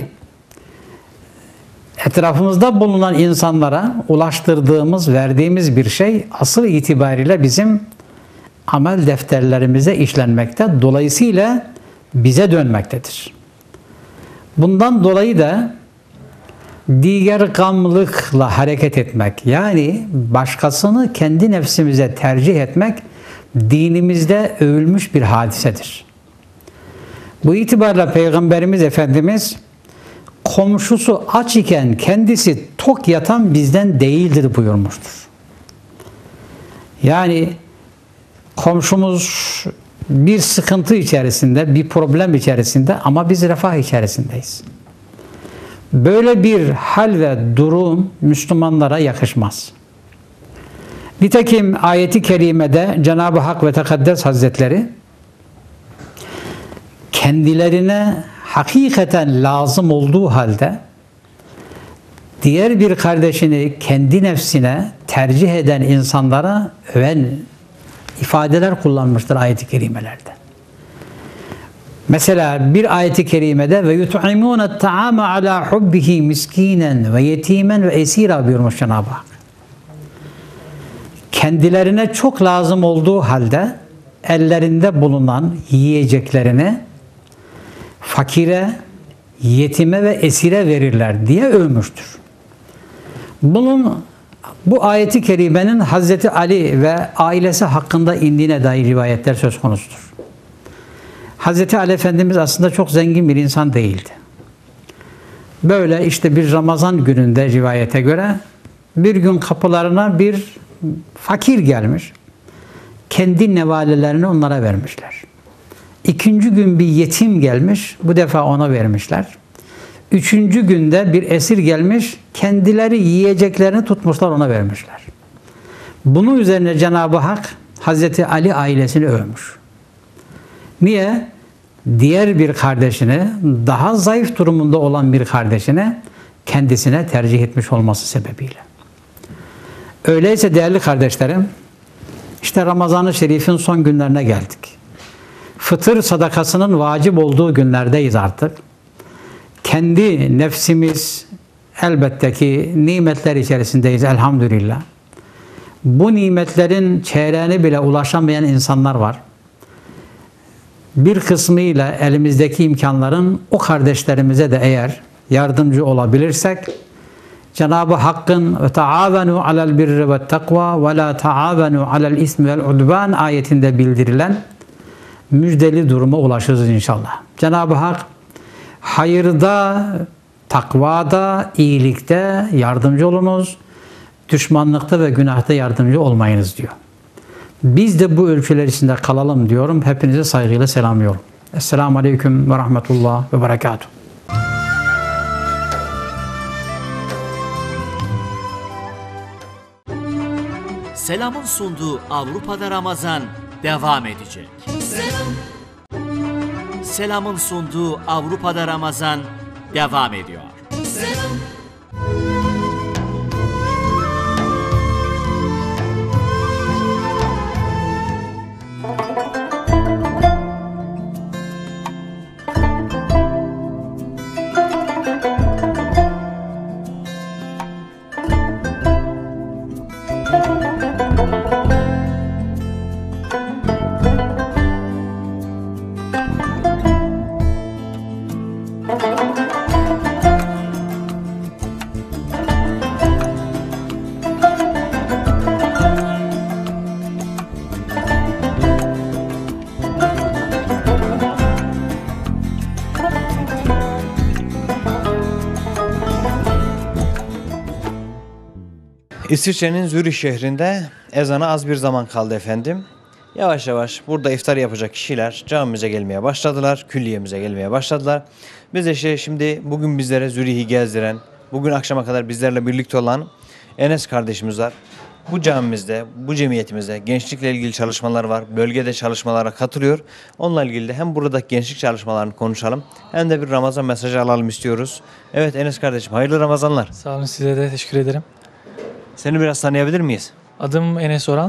etrafımızda bulunan insanlara ulaştırdığımız, verdiğimiz bir şey asıl itibariyle bizim amel defterlerimize işlenmekte. Dolayısıyla bize dönmektedir. Bundan dolayı da diğer gamlıkla hareket etmek, yani başkasını kendi nefsimize tercih etmek dinimizde övülmüş bir hadisedir. Bu itibarla Peygamberimiz Efendimiz komşusu aç iken kendisi tok yatan bizden değildir buyurmuştur. Yani komşumuz bir sıkıntı içerisinde, bir problem içerisinde ama biz refah içerisindeyiz. Böyle bir hal ve durum Müslümanlara yakışmaz. Nitekim ayeti kerimede Cenab-ı Hak ve Tekaddes Hazretleri kendilerine hakikaten lazım olduğu halde diğer bir kardeşini kendi nefsine tercih eden insanlara öven ifadeler kullanmıştır ayet-i kerimelerde. Mesela bir ayet-i kerimede ve yut'imûne ta'ame alâ hubbihi miskinen ve yetimen ve esira buyurmuş Cenab-ı Hak. Kendilerine çok lazım olduğu halde ellerinde bulunan yiyeceklerini fakire, yetime ve esire verirler diye övmüştür. Bu ayeti kerimenin Hazreti Ali ve ailesi hakkında indiğine dair rivayetler söz konusudur. Hazreti Ali Efendimiz aslında çok zengin bir insan değildi. Böyle işte bir Ramazan gününde rivayete göre bir gün kapılarına bir fakir gelmiş. Kendi nevalelerini onlara vermişler. İkinci gün bir yetim gelmiş. Bu defa ona vermişler. Üçüncü günde bir esir gelmiş. Kendileri yiyeceklerini tutmuşlar, ona vermişler. Bunun üzerine Cenab-ı Hak Hazreti Ali ailesini övmüş. Niye? Diğer bir kardeşini, daha zayıf durumunda olan bir kardeşine kendisine tercih etmiş olması sebebiyle. Öyleyse değerli kardeşlerim, işte Ramazan-ı Şerif'in son günlerine geldik. Fıtır sadakasının vacip olduğu günlerdeyiz artık. Kendi nefsimiz elbette ki nimetler içerisindeyiz elhamdülillah. Bu nimetlerin çeyreğine bile ulaşamayan insanlar var. Bir kısmıyla elimizdeki imkanların o kardeşlerimize de eğer yardımcı olabilirsek, Cenab-ı Hakk'ın ve taavenu alel birri ve takva ve la taavenu alel ismi vel udban ayetinde bildirilen müjdeli duruma ulaşırız inşallah. Cenab-ı Hak hayırda, takvada, iyilikte yardımcı olunuz, düşmanlıkta ve günahta yardımcı olmayınız diyor. Biz de bu ölçüler içinde kalalım diyorum. Hepinize saygıyla selamlıyorum. Esselamu Aleyküm ve Rahmetullah ve Berekatuhu.
Selam'ın sunduğu Avrupa'da Ramazan devam edecek. Selam'ın sunduğu Avrupa'da Ramazan devam ediyor.
İsviçre'nin Zürih şehrinde ezana az bir zaman kaldı efendim. Yavaş yavaş burada iftar yapacak kişiler camimize gelmeye başladılar, külliyemize gelmeye başladılar. Biz de işte şimdi bugün bizlere Zürih'i gezdiren, bugün akşama kadar bizlerle birlikte olan Enes kardeşimiz var. Bu camimizde, bu cemiyetimizde gençlikle ilgili çalışmalar var. Bölgede çalışmalara katılıyor. Onunla ilgili de hem buradaki gençlik çalışmalarını konuşalım hem de bir Ramazan mesajı alalım istiyoruz. Evet Enes kardeşim, hayırlı Ramazanlar.
Sağ olun, size de teşekkür ederim.
Seni biraz tanıyabilir miyiz?
Adım Enes Oral.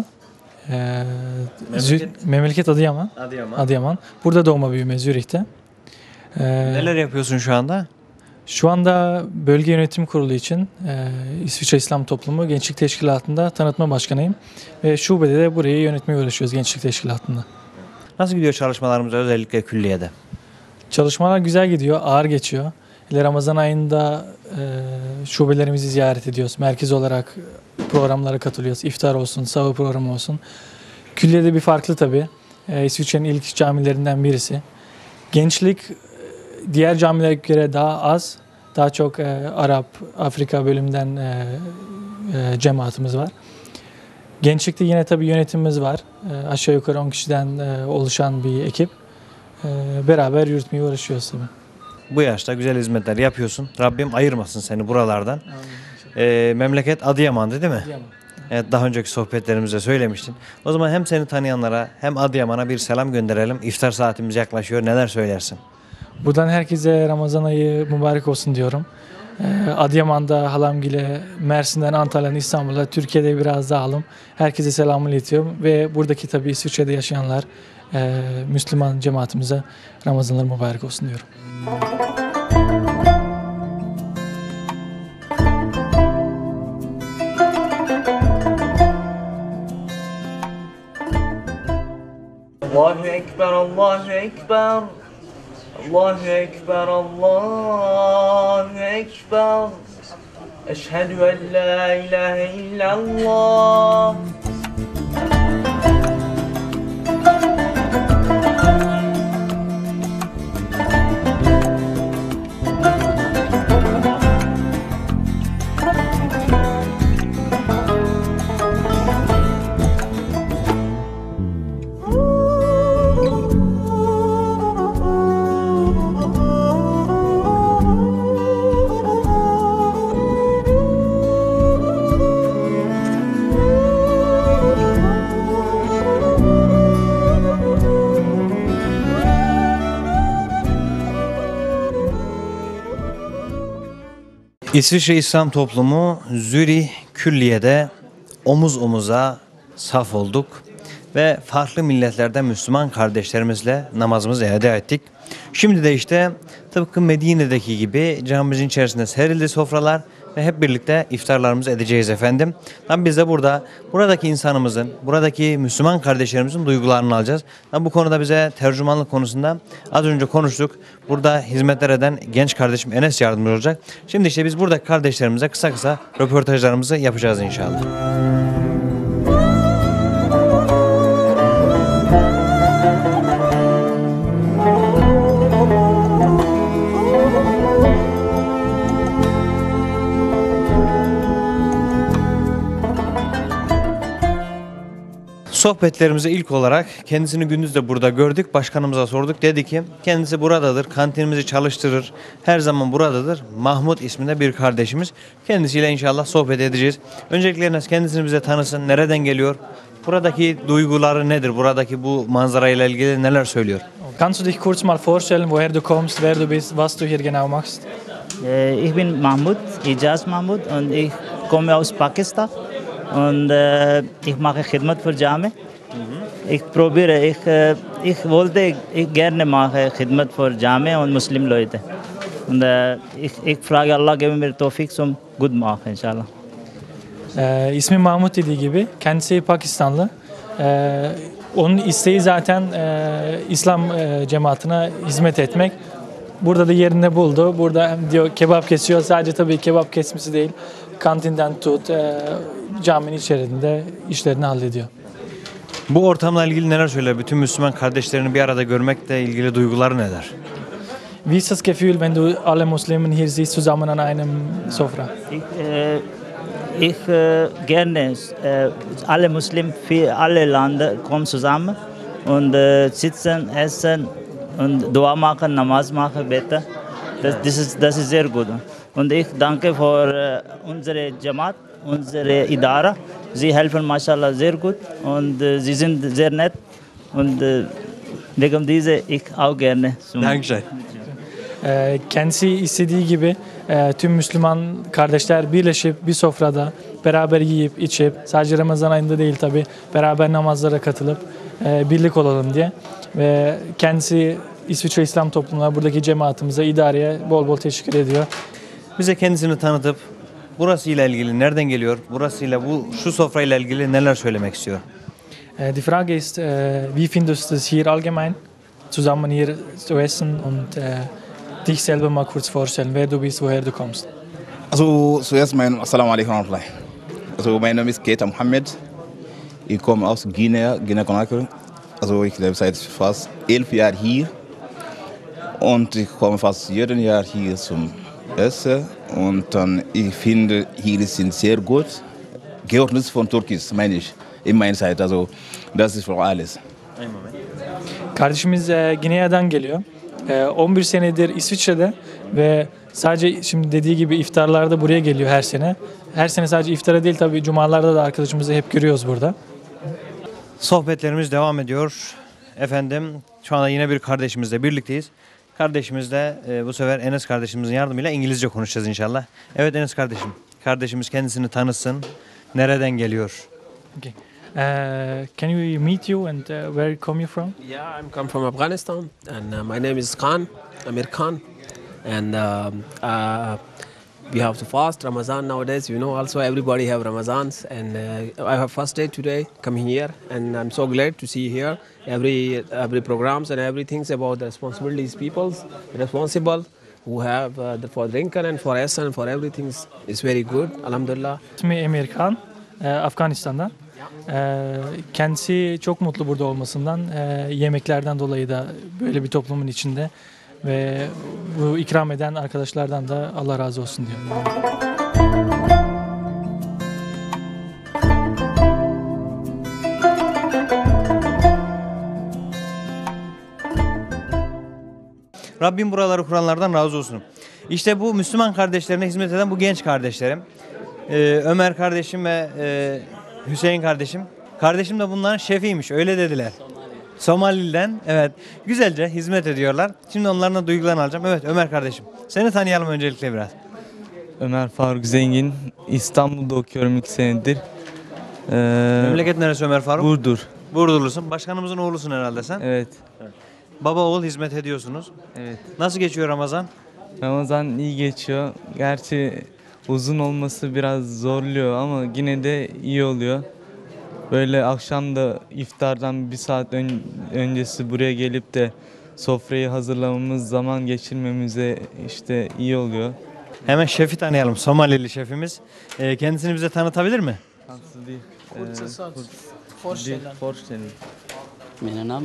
Memleket Adıyaman. Adıyaman. Burada doğma büyüme Zürih'te.
Neler yapıyorsun şu anda?
Şu anda Bölge Yönetim Kurulu için İsviçre İslam Toplumu Gençlik Teşkilatı'nda tanıtma başkanıyım. Ve şubede de burayı yönetmeye uğraşıyoruz Gençlik Teşkilatı'nda.
Nasıl gidiyor çalışmalarımız özellikle külliyede?
Çalışmalar güzel gidiyor, ağır geçiyor. Ramazan ayında şubelerimizi ziyaret ediyoruz. Merkez olarak programlara katılıyoruz. İftar olsun, sahur programı olsun. Külliyede bir farklı tabii. İsviçre'nin ilk camilerinden birisi. Gençlik diğer camilere göre daha az. Daha çok Arap, Afrika bölümünden cemaatimiz var. Gençlikte yine tabii yönetimimiz var. Aşağı yukarı 10 kişiden oluşan bir ekip. Beraber yürütmeye uğraşıyoruz tabii.
Bu yaşta güzel hizmetler yapıyorsun. Rabbim ayırmasın seni buralardan. Memleket Adıyaman'dı değil mi?
Adıyaman.
Evet, daha önceki sohbetlerimizde söylemiştin. O zaman hem seni tanıyanlara hem Adıyaman'a bir selam gönderelim. İftar saatimiz yaklaşıyor. Neler söylersin?
Buradan herkese Ramazan ayı mübarek olsun diyorum. Adıyaman'da halamgile, Mersin'den Antalya'dan İstanbul'a, Türkiye'de biraz daha halım. Herkese selamını iletiyorum ve buradaki tabii İsviçre'de yaşayanlar, Müslüman cemaatimize Ramazanlar mübarek olsun diyorum.
Allahu Ekber, Allahu Ekber, Allahu Ekber, Allahu Ekber. Eşhedü en la ilahe illallah.
İsviçre İslam Toplumu Zürih Külliye'de omuz omuza saf olduk ve farklı milletlerden Müslüman kardeşlerimizle namazımızı eda ettik. Şimdi de işte tıpkı Medine'deki gibi camimizin içerisinde serildi sofralar ve hep birlikte iftarlarımızı edeceğiz efendim. Tabi biz de buradaki insanımızın, buradaki Müslüman kardeşlerimizin duygularını alacağız. Tabi bu konuda bize tercümanlık konusunda az önce konuştuk. Burada hizmetler eden genç kardeşim Enes yardımcı olacak. Şimdi işte biz buradaki kardeşlerimize kısa kısa röportajlarımızı yapacağız inşallah. Sohbetlerimize ilk olarak kendisini gündüz de burada gördük. Başkanımıza sorduk. Dedi ki kendisi buradadır. Kantinimizi çalıştırır. Her zaman buradadır. Mahmut isminde bir kardeşimiz. Kendisiyle inşallah sohbet edeceğiz. Öncelikle kendisini bize tanısın. Nereden geliyor? Buradaki duyguları nedir? Buradaki bu manzarayla ilgili neler söylüyor?
Kannst du dich kurz mal vorstellen, woher du kommst, wer du bist, was du hier genau machst?
Ich bin Mahmoud, Ijaz Mahmoud und ich komme aus Pakistan und ich mache Khidmat für Jami. Ich probiere, ich wollte gerne machen Khidmat für Jami und Muslim Leute. Und ich frage Allah, gebe mir Tawfik zum gut machen inşallah.
İsmi Mahmut dediği gibi kendisi Pakistanlı. Onun isteği zaten İslam cemaatine hizmet etmek. Burada da yerini buldu. Burada hem diyor kebap kesiyor. Sadece tabii kebap kesmesi değil. Kantinden tut, caminin içerisinde işlerini hallediyor.
Bu ortamla ilgili neler söyler? Bütün Müslüman kardeşlerini bir arada görmekle ilgili duyguları neler?
Wie ist das Gefühl, wenn du alle Muslimen hier siehst, zusammen an einem Sofra?
Ich gerne alle Muslimen für alle Länder kommen zusammen und sitzen, essen und Dua machen, Namaz machen, beten. Das ist sehr gut. Und ich danke für unsere Jamaat, unsere Idara. Sie helfen maşallah sehr gut und sie sind sehr nett und wegen diese ich auch gerne.
Dankeschön.
Kendisi istediği gibi tüm Müslüman kardeşler birleşip bir sofrada beraber yiyip içip sadece Ramazan ayında değil tabi beraber namazlara katılıp birlik olalım diye ve kendisi İsviçre İslam toplumuna buradaki cemaatimize idareye bol bol teşekkür ediyor.
Bize kendisini tanıtıp burası ile ilgili nereden geliyor? Burasıyla şu sofra ile ilgili neler söylemek istiyor?
Die Frage ist, wie findest du es hier allgemein zusammen hier zu essen und dich selber mal kurz vorstellen, wer du bist, woher du kommst.
Also zuerst Assalamu alaikum warahmatullahi. Also mein Name ist Keita Mohammed. Ich komme aus Guinea-Conakry. Also ich lebe seit fast 11 Jahren hier und ich komme fast jeden Jahr hier zum Essen und dann ich finde hier sind sehr gut. Geordnet von Türkisch meine ich in meiner Zeit. Also das ist für alles.
Kardeşimiz Ginea'dan geliyor. 11 senedir İsviçre'de ve sadece şimdi dediği gibi iftarlarda buraya geliyor her sene. Her sene sadece iftara değil tabii cumalarda da arkadaşımızı hep görüyoruz burada.
Sohbetlerimiz devam ediyor. Efendim şu anda yine bir kardeşimizle birlikteyiz. Kardeşimizle bu sefer Enes kardeşimizin yardımıyla İngilizce konuşacağız inşallah. Evet Enes kardeşim. Kardeşimiz kendisini tanısın. Nereden geliyor?
Okay. Can you meet you and where come you from?
Yeah, I'm come from Afghanistan and my name is Khan, Amir Khan, and we have to fast Ramadan nowadays. You know, also everybody have Ramazans, and I have first day today coming here, and I'm so glad to see here every programs and everything's about the responsibilities people's responsible who have for drinking and for essen and for everything is very good. Alhamdulillah.
İsmi Emir Khan, Afganistan'dan. Kendisi çok mutlu burada olmasından, yemeklerden dolayı da böyle bir toplumun içinde ve bu ikram eden arkadaşlardan da Allah razı olsun diyor.
Rabbim buraları kuranlardan razı olsun. İşte bu Müslüman kardeşlerine hizmet eden bu genç kardeşlerim. Ömer kardeşim ve Hüseyin kardeşim. Kardeşim de bunların şefiymiş, öyle dediler. Somali'den, evet. Güzelce hizmet ediyorlar. Şimdi onların duygularını alacağım. Evet Ömer kardeşim. Seni tanıyalım öncelikle biraz.
Ömer Faruk Zengin. İstanbul'da okuyorum 2 senedir.
Memleket neresi Ömer Faruk?
Burdur.
Burdurlusun. Başkanımızın oğlusun herhalde sen.
Evet.
Baba oğul hizmet ediyorsunuz.
Evet.
Nasıl geçiyor Ramazan?
Ramazan iyi geçiyor. Gerçi uzun olması biraz zorluyor ama yine de iyi oluyor. Böyle akşam da iftardan 1 saat öncesi buraya gelip de sofrayı hazırlamamız, zaman geçirmemize işte iyi oluyor.
Hemen şefi tanıyalım. Somalili şefimiz. Kendisini bize tanıtabilir mi?
Nasıl değil?
من نام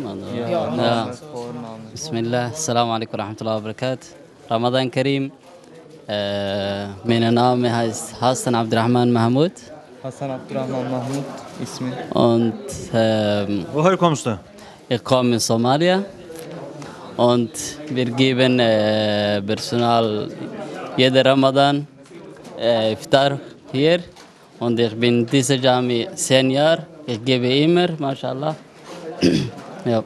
بسم الله السلام عليكم ورحمة الله وبركاته رمضان كريم من نام هاستن عبد الرحمن محمود
Hasan Abdurrahman Mahmut ismi.
Und
woher kommst du?
ich komme aus Somalia. Und wir geben Personal jeder Ramadan Iftar hier. Und ich bin diese Jami 10 Jahre. Ich gebe immer, maşallah. Ja.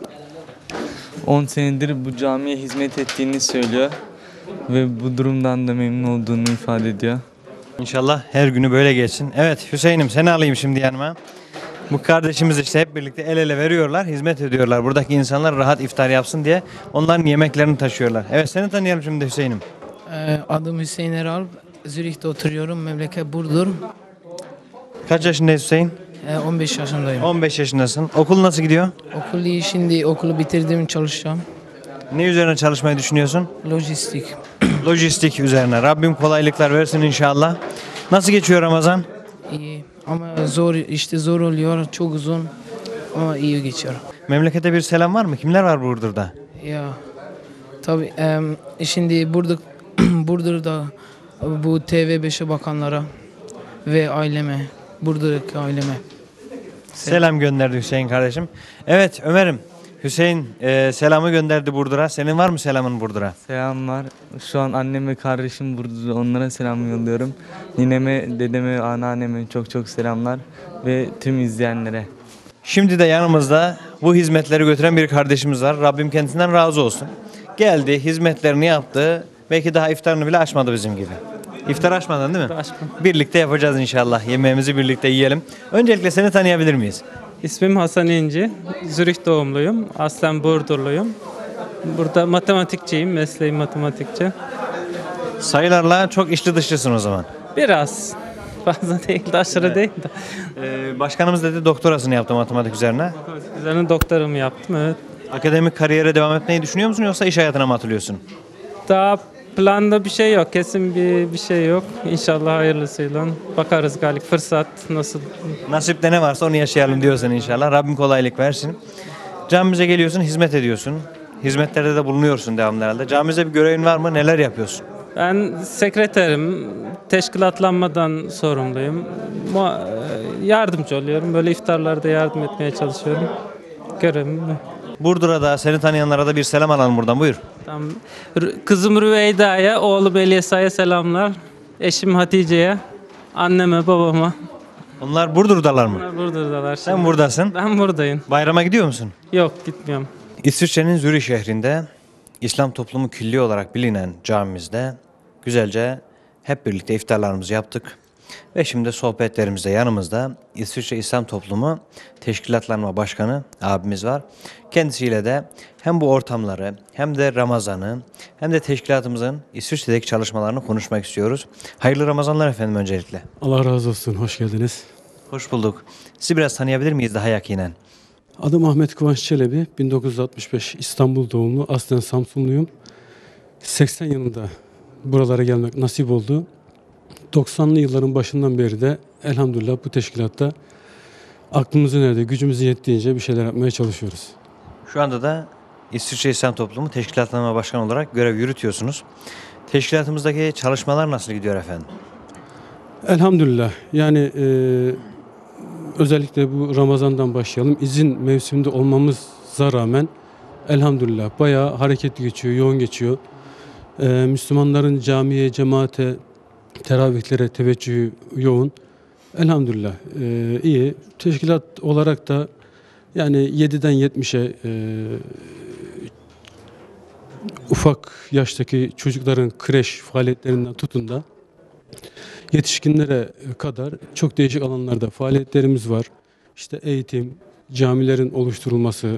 10 senedir bu camiye hizmet ettiğini söylüyor ve bu durumdan da memnun olduğunu ifade ediyor.
İnşallah her günü böyle geçsin. Evet Hüseyin'im seni alayım şimdi yanıma. Bu kardeşimiz işte hep birlikte el ele veriyorlar, hizmet ediyorlar. Buradaki insanlar rahat iftar yapsın diye onların yemeklerini taşıyorlar. Evet seni tanıyalım şimdi Hüseyin'im.
Adım Hüseyin Eralp. Zürih'te oturuyorum. Memleket Burdur.
Kaç yaşındayız Hüseyin?
15 yaşındayım.
15 yaşındasın. Okul nasıl gidiyor?
Okul iyi. Şimdi okulu bitirdim, çalışacağım.
Ne üzerine çalışmayı düşünüyorsun?
Lojistik.
Lojistik üzerine. Rabbim kolaylıklar versin inşallah. Nasıl geçiyor Ramazan?
İyi. Ama zor, işte zor oluyor. Çok uzun. Ama iyi geçiyor.
Memlekete bir selam var mı? Kimler var Burdur'da?
Ya. Tabii şimdi Burdur'da bu TV5'e bakanlara ve aileme, Burdur'daki aileme.
Selam gönderdi Hüseyin kardeşim. Evet Ömer'im. Hüseyin selamı gönderdi Burdur'a. Senin var mı selamın Burdur'a?
Selamlar. Şu an annem ve kardeşim burada. Onlara selam yolluyorum. Nineme, dedeme, anneanneme çok selamlar ve tüm izleyenlere.
Şimdi de yanımızda bu hizmetleri götüren bir kardeşimiz var. Rabbim kendisinden razı olsun. Geldi, hizmetlerini yaptı. Belki daha iftarını bile açmadı bizim gibi. İftar açmadın değil mi?
Açmadım.
Birlikte yapacağız inşallah. Yemeğimizi birlikte yiyelim. Öncelikle seni tanıyabilir miyiz?
İsmim Hasan İnci. Zürih doğumluyum. Aslen Burdurluyum. Burada matematikçiyim. Mesleğim matematikçi.
Sayılarla çok içli dışlısın o zaman.
Biraz. Fazla değil de aşırı değil de.
Başkanımız dedi doktorasını yaptı matematik üzerine.
Üzerine doktoramı yaptım, evet.
Akademik kariyere devam etmeyi düşünüyor musun yoksa iş hayatına mı atılıyorsun?
Daha planda bir şey yok. Kesin bir şey yok. İnşallah hayırlısıyla. Bakarız galiba fırsat nasıl.
Nasipte ne varsa onu yaşayalım diyorsun inşallah. Rabbim kolaylık versin. Camimize geliyorsun, hizmet ediyorsun. Hizmetlerde de bulunuyorsun devamlı herhalde. Camimize bir görevin var mı? Neler yapıyorsun?
Ben sekreterim. Teşkilatlanmadan sorumluyum. Yardımcı oluyorum. Böyle iftarlarda yardım etmeye çalışıyorum. Görevim bu.
Burdur'a da seni tanıyanlara da bir selam alalım buradan. Buyur.
Tamam. Kızım Rüveyda'ya, oğlum Elyasa'ya selamlar. Eşim Hatice'ye, anneme, babama.
Onlar Burdur'dalar mı?
Onlar Burdur'dalar.
Sen buradasın.
Ben buradayım.
Bayrama gidiyor musun?
Yok, gitmiyorum.
İsviçre'nin Zürih şehrinde İslam toplumu külli olarak bilinen camimizde güzelce hep birlikte iftarlarımızı yaptık. Ve şimdi sohbetlerimizde yanımızda İsviçre İslam Toplumu Teşkilatlanma Başkanı abimiz var. Kendisiyle de hem bu ortamları hem de Ramazan'ı hem de teşkilatımızın İsviçre'deki çalışmalarını konuşmak istiyoruz. Hayırlı Ramazanlar efendim öncelikle.
Allah razı olsun, hoş geldiniz.
Hoş bulduk. Sizi biraz tanıyabilir miyiz daha yakinen?
Adım Ahmet Kıvanç Çelebi, 1965 İstanbul doğumlu, aslen Samsunluyum. 80 yılında buralara gelmek nasip oldu. 90'lı yılların başından beri de elhamdülillah bu teşkilatta aklımızın nerede, gücümüzün yettiğince bir şeyler yapmaya çalışıyoruz.
Şu anda da İsviçre İslam Toplumu Teşkilatlanma Başkanı olarak görev yürütüyorsunuz. Teşkilatımızdaki çalışmalar nasıl gidiyor efendim?
Elhamdülillah. Yani özellikle bu Ramazan'dan başlayalım. İzin mevsiminde olmamıza rağmen elhamdülillah bayağı hareketli geçiyor, yoğun geçiyor. Müslümanların camiye, cemaate, teravihlere teveccühü yoğun. Elhamdülillah iyi. Teşkilat olarak da yani 7'den 70'e ufak yaştaki çocukların kreş faaliyetlerinden tutun da yetişkinlere kadar çok değişik alanlarda faaliyetlerimiz var. İşte eğitim, camilerin oluşturulması,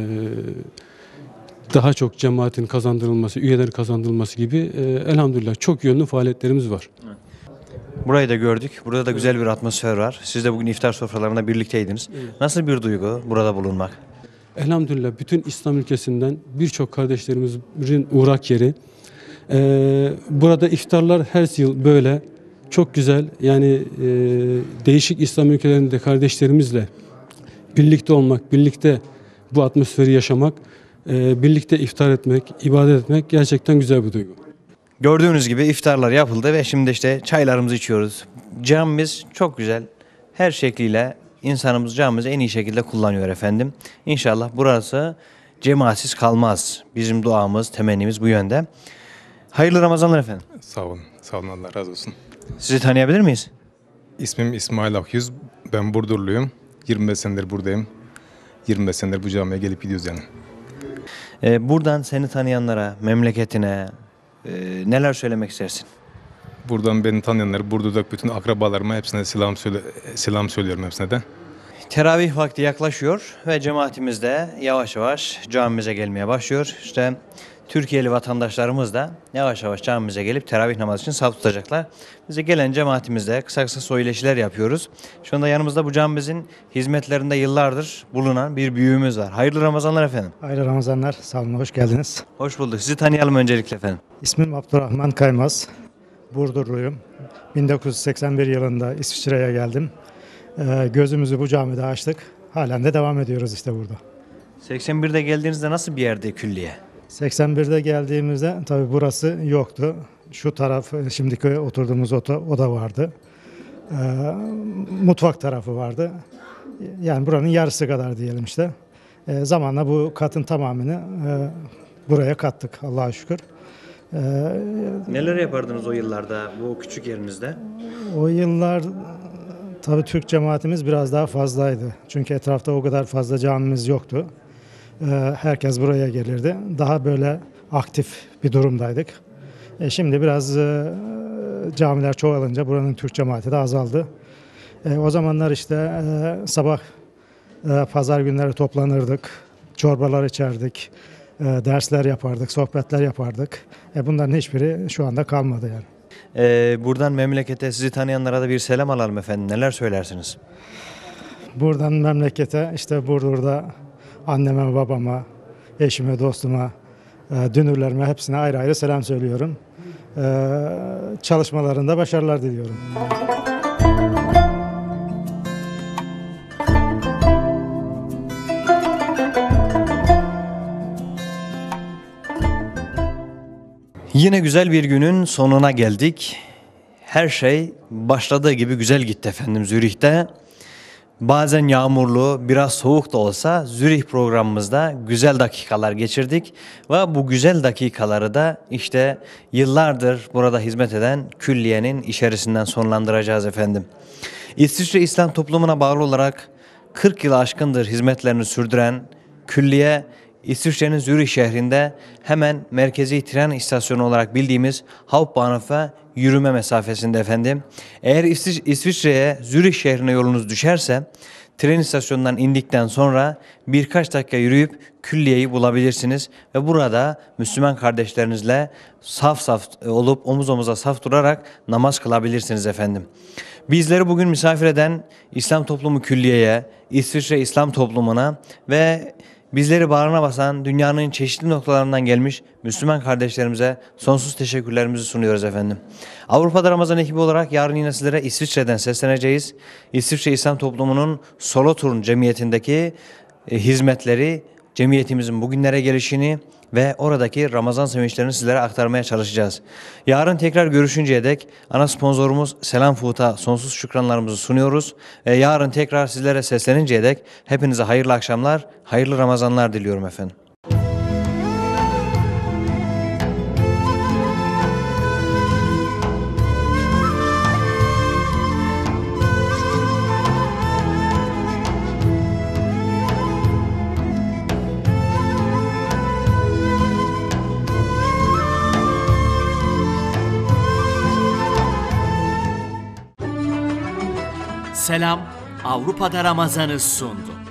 daha çok cemaatin kazandırılması, üyelerin kazandırılması gibi elhamdülillah çok yönlü faaliyetlerimiz var.
Burayı da gördük. Burada da güzel bir atmosfer var. Siz de bugün iftar sofralarında birlikteydiniz. Nasıl bir duygu burada bulunmak?
Elhamdülillah bütün İslam ülkesinden birçok kardeşlerimizin uğrak yeri. Burada iftarlar her yıl böyle çok güzel. Yani değişik İslam ülkelerinde kardeşlerimizle birlikte olmak, birlikte bu atmosferi yaşamak, birlikte iftar etmek, ibadet etmek gerçekten güzel bir duygu.
Gördüğünüz gibi iftarlar yapıldı ve şimdi işte çaylarımızı içiyoruz. Camimiz çok güzel. her şekliyle insanımız camimizi en iyi şekilde kullanıyor efendim. İnşallah burası cemaatsiz kalmaz. Bizim duamız, temennimiz bu yönde. Hayırlı Ramazanlar efendim.
Sağ olun. Sağ olun. Allah razı olsun.
Sizi tanıyabilir miyiz?
İsmim İsmail Akyüz. Ben Burdurluyum. 25 senedir buradayım. 25 senedir bu camiye gelip gidiyoruz yani.
Buradan seni tanıyanlara, memleketine neler söylemek istersin?
Buradan beni tanıyanlar, Burdur'daki bütün akrabalarıma hepsine selam söylüyorum hepsine de.
Teravih vakti yaklaşıyor ve cemaatimiz de yavaş yavaş camimize gelmeye başlıyor. İşte Türkiye'li vatandaşlarımız da yavaş yavaş camimize gelip teravih namazı için saf tutacaklar. Bize gelen cemaatimizde kısa kısa söyleşiler yapıyoruz. Şu anda yanımızda bu camimizin hizmetlerinde yıllardır bulunan bir büyüğümüz var. Hayırlı Ramazanlar efendim.
Hayırlı Ramazanlar. Sağ olun, hoş geldiniz.
Hoş bulduk. Sizi tanıyalım öncelikle efendim.
İsmim Abdurrahman Kaymaz. Burdurluyum. 1981 yılında İsviçre'ye geldim. Gözümüzü bu camide açtık. Halen de devam ediyoruz işte burada.
81'de geldiğinizde nasıl bir yerde külliye?
81'de geldiğimizde tabii burası yoktu. Şu taraf, şimdiki oturduğumuz oda vardı. Mutfak tarafı vardı. Yani buranın yarısı kadar diyelim işte. Zamanla bu katın tamamını buraya kattık Allah'a şükür.
Neler yapardınız o yıllarda bu küçük yerinizde?
O yıllar tabii Türk cemaatimiz biraz daha fazlaydı. Çünkü etrafta o kadar fazla camimiz yoktu. Herkes buraya gelirdi. Daha böyle aktif bir durumdaydık. Şimdi biraz camiler çoğalınca buranın Türk cemaati de azaldı. O zamanlar işte sabah pazar günleri toplanırdık. Çorbalar içerdik. Dersler yapardık, sohbetler yapardık. Bunların hiçbiri şu anda kalmadı yani.
Buradan memlekete sizi tanıyanlara da bir selam alalım efendim. Neler söylersiniz?
Buradan memlekete işte Burdur'da anneme, babama, eşime, dostuma, dünürlerime hepsine ayrı ayrı selam söylüyorum. Çalışmalarında başarılar diliyorum.
Yine güzel bir günün sonuna geldik. Her şey başladığı gibi güzel gitti efendim Zürih'te. Bazen yağmurlu, biraz soğuk da olsa Zürih programımızda güzel dakikalar geçirdik. Ve bu güzel dakikaları da işte yıllardır burada hizmet eden külliyenin içerisinden sonlandıracağız efendim. İsviçre İslam toplumuna bağlı olarak 40 yılı aşkındır hizmetlerini sürdüren külliye, İsviçre'nin Zürih şehrinde hemen merkezi tren istasyonu olarak bildiğimiz Hauptbahnhof'a yürüme mesafesinde efendim. Eğer İsviçre'ye Zürih şehrine yolunuz düşerse tren istasyonundan indikten sonra birkaç dakika yürüyüp külliyeyi bulabilirsiniz. Ve burada Müslüman kardeşlerinizle saf saf olup omuz omuza saf durarak namaz kılabilirsiniz efendim. Bizleri bugün misafir eden İslam Toplumu Külliye'ye, İsviçre İslam Toplumu'na ve bizleri bağrına basan dünyanın çeşitli noktalarından gelmiş Müslüman kardeşlerimize sonsuz teşekkürlerimizi sunuyoruz efendim. Avrupa'da Ramazan ekibi olarak yarın yine sizlere İsviçre'den sesleneceğiz. İsviçre İslam Toplumu'nun Solothurn Cemiyeti'ndeki hizmetleri, cemiyetimizin bugünlere gelişini ve oradaki Ramazan sevinçlerini sizlere aktarmaya çalışacağız. Yarın tekrar görüşünceye dek ana sponsorumuz Selam Food'a sonsuz şükranlarımızı sunuyoruz. Yarın tekrar sizlere sesleninceye dek hepinize hayırlı akşamlar, hayırlı Ramazanlar diliyorum efendim.
Selam Avrupa'da Ramazan'ı sundu.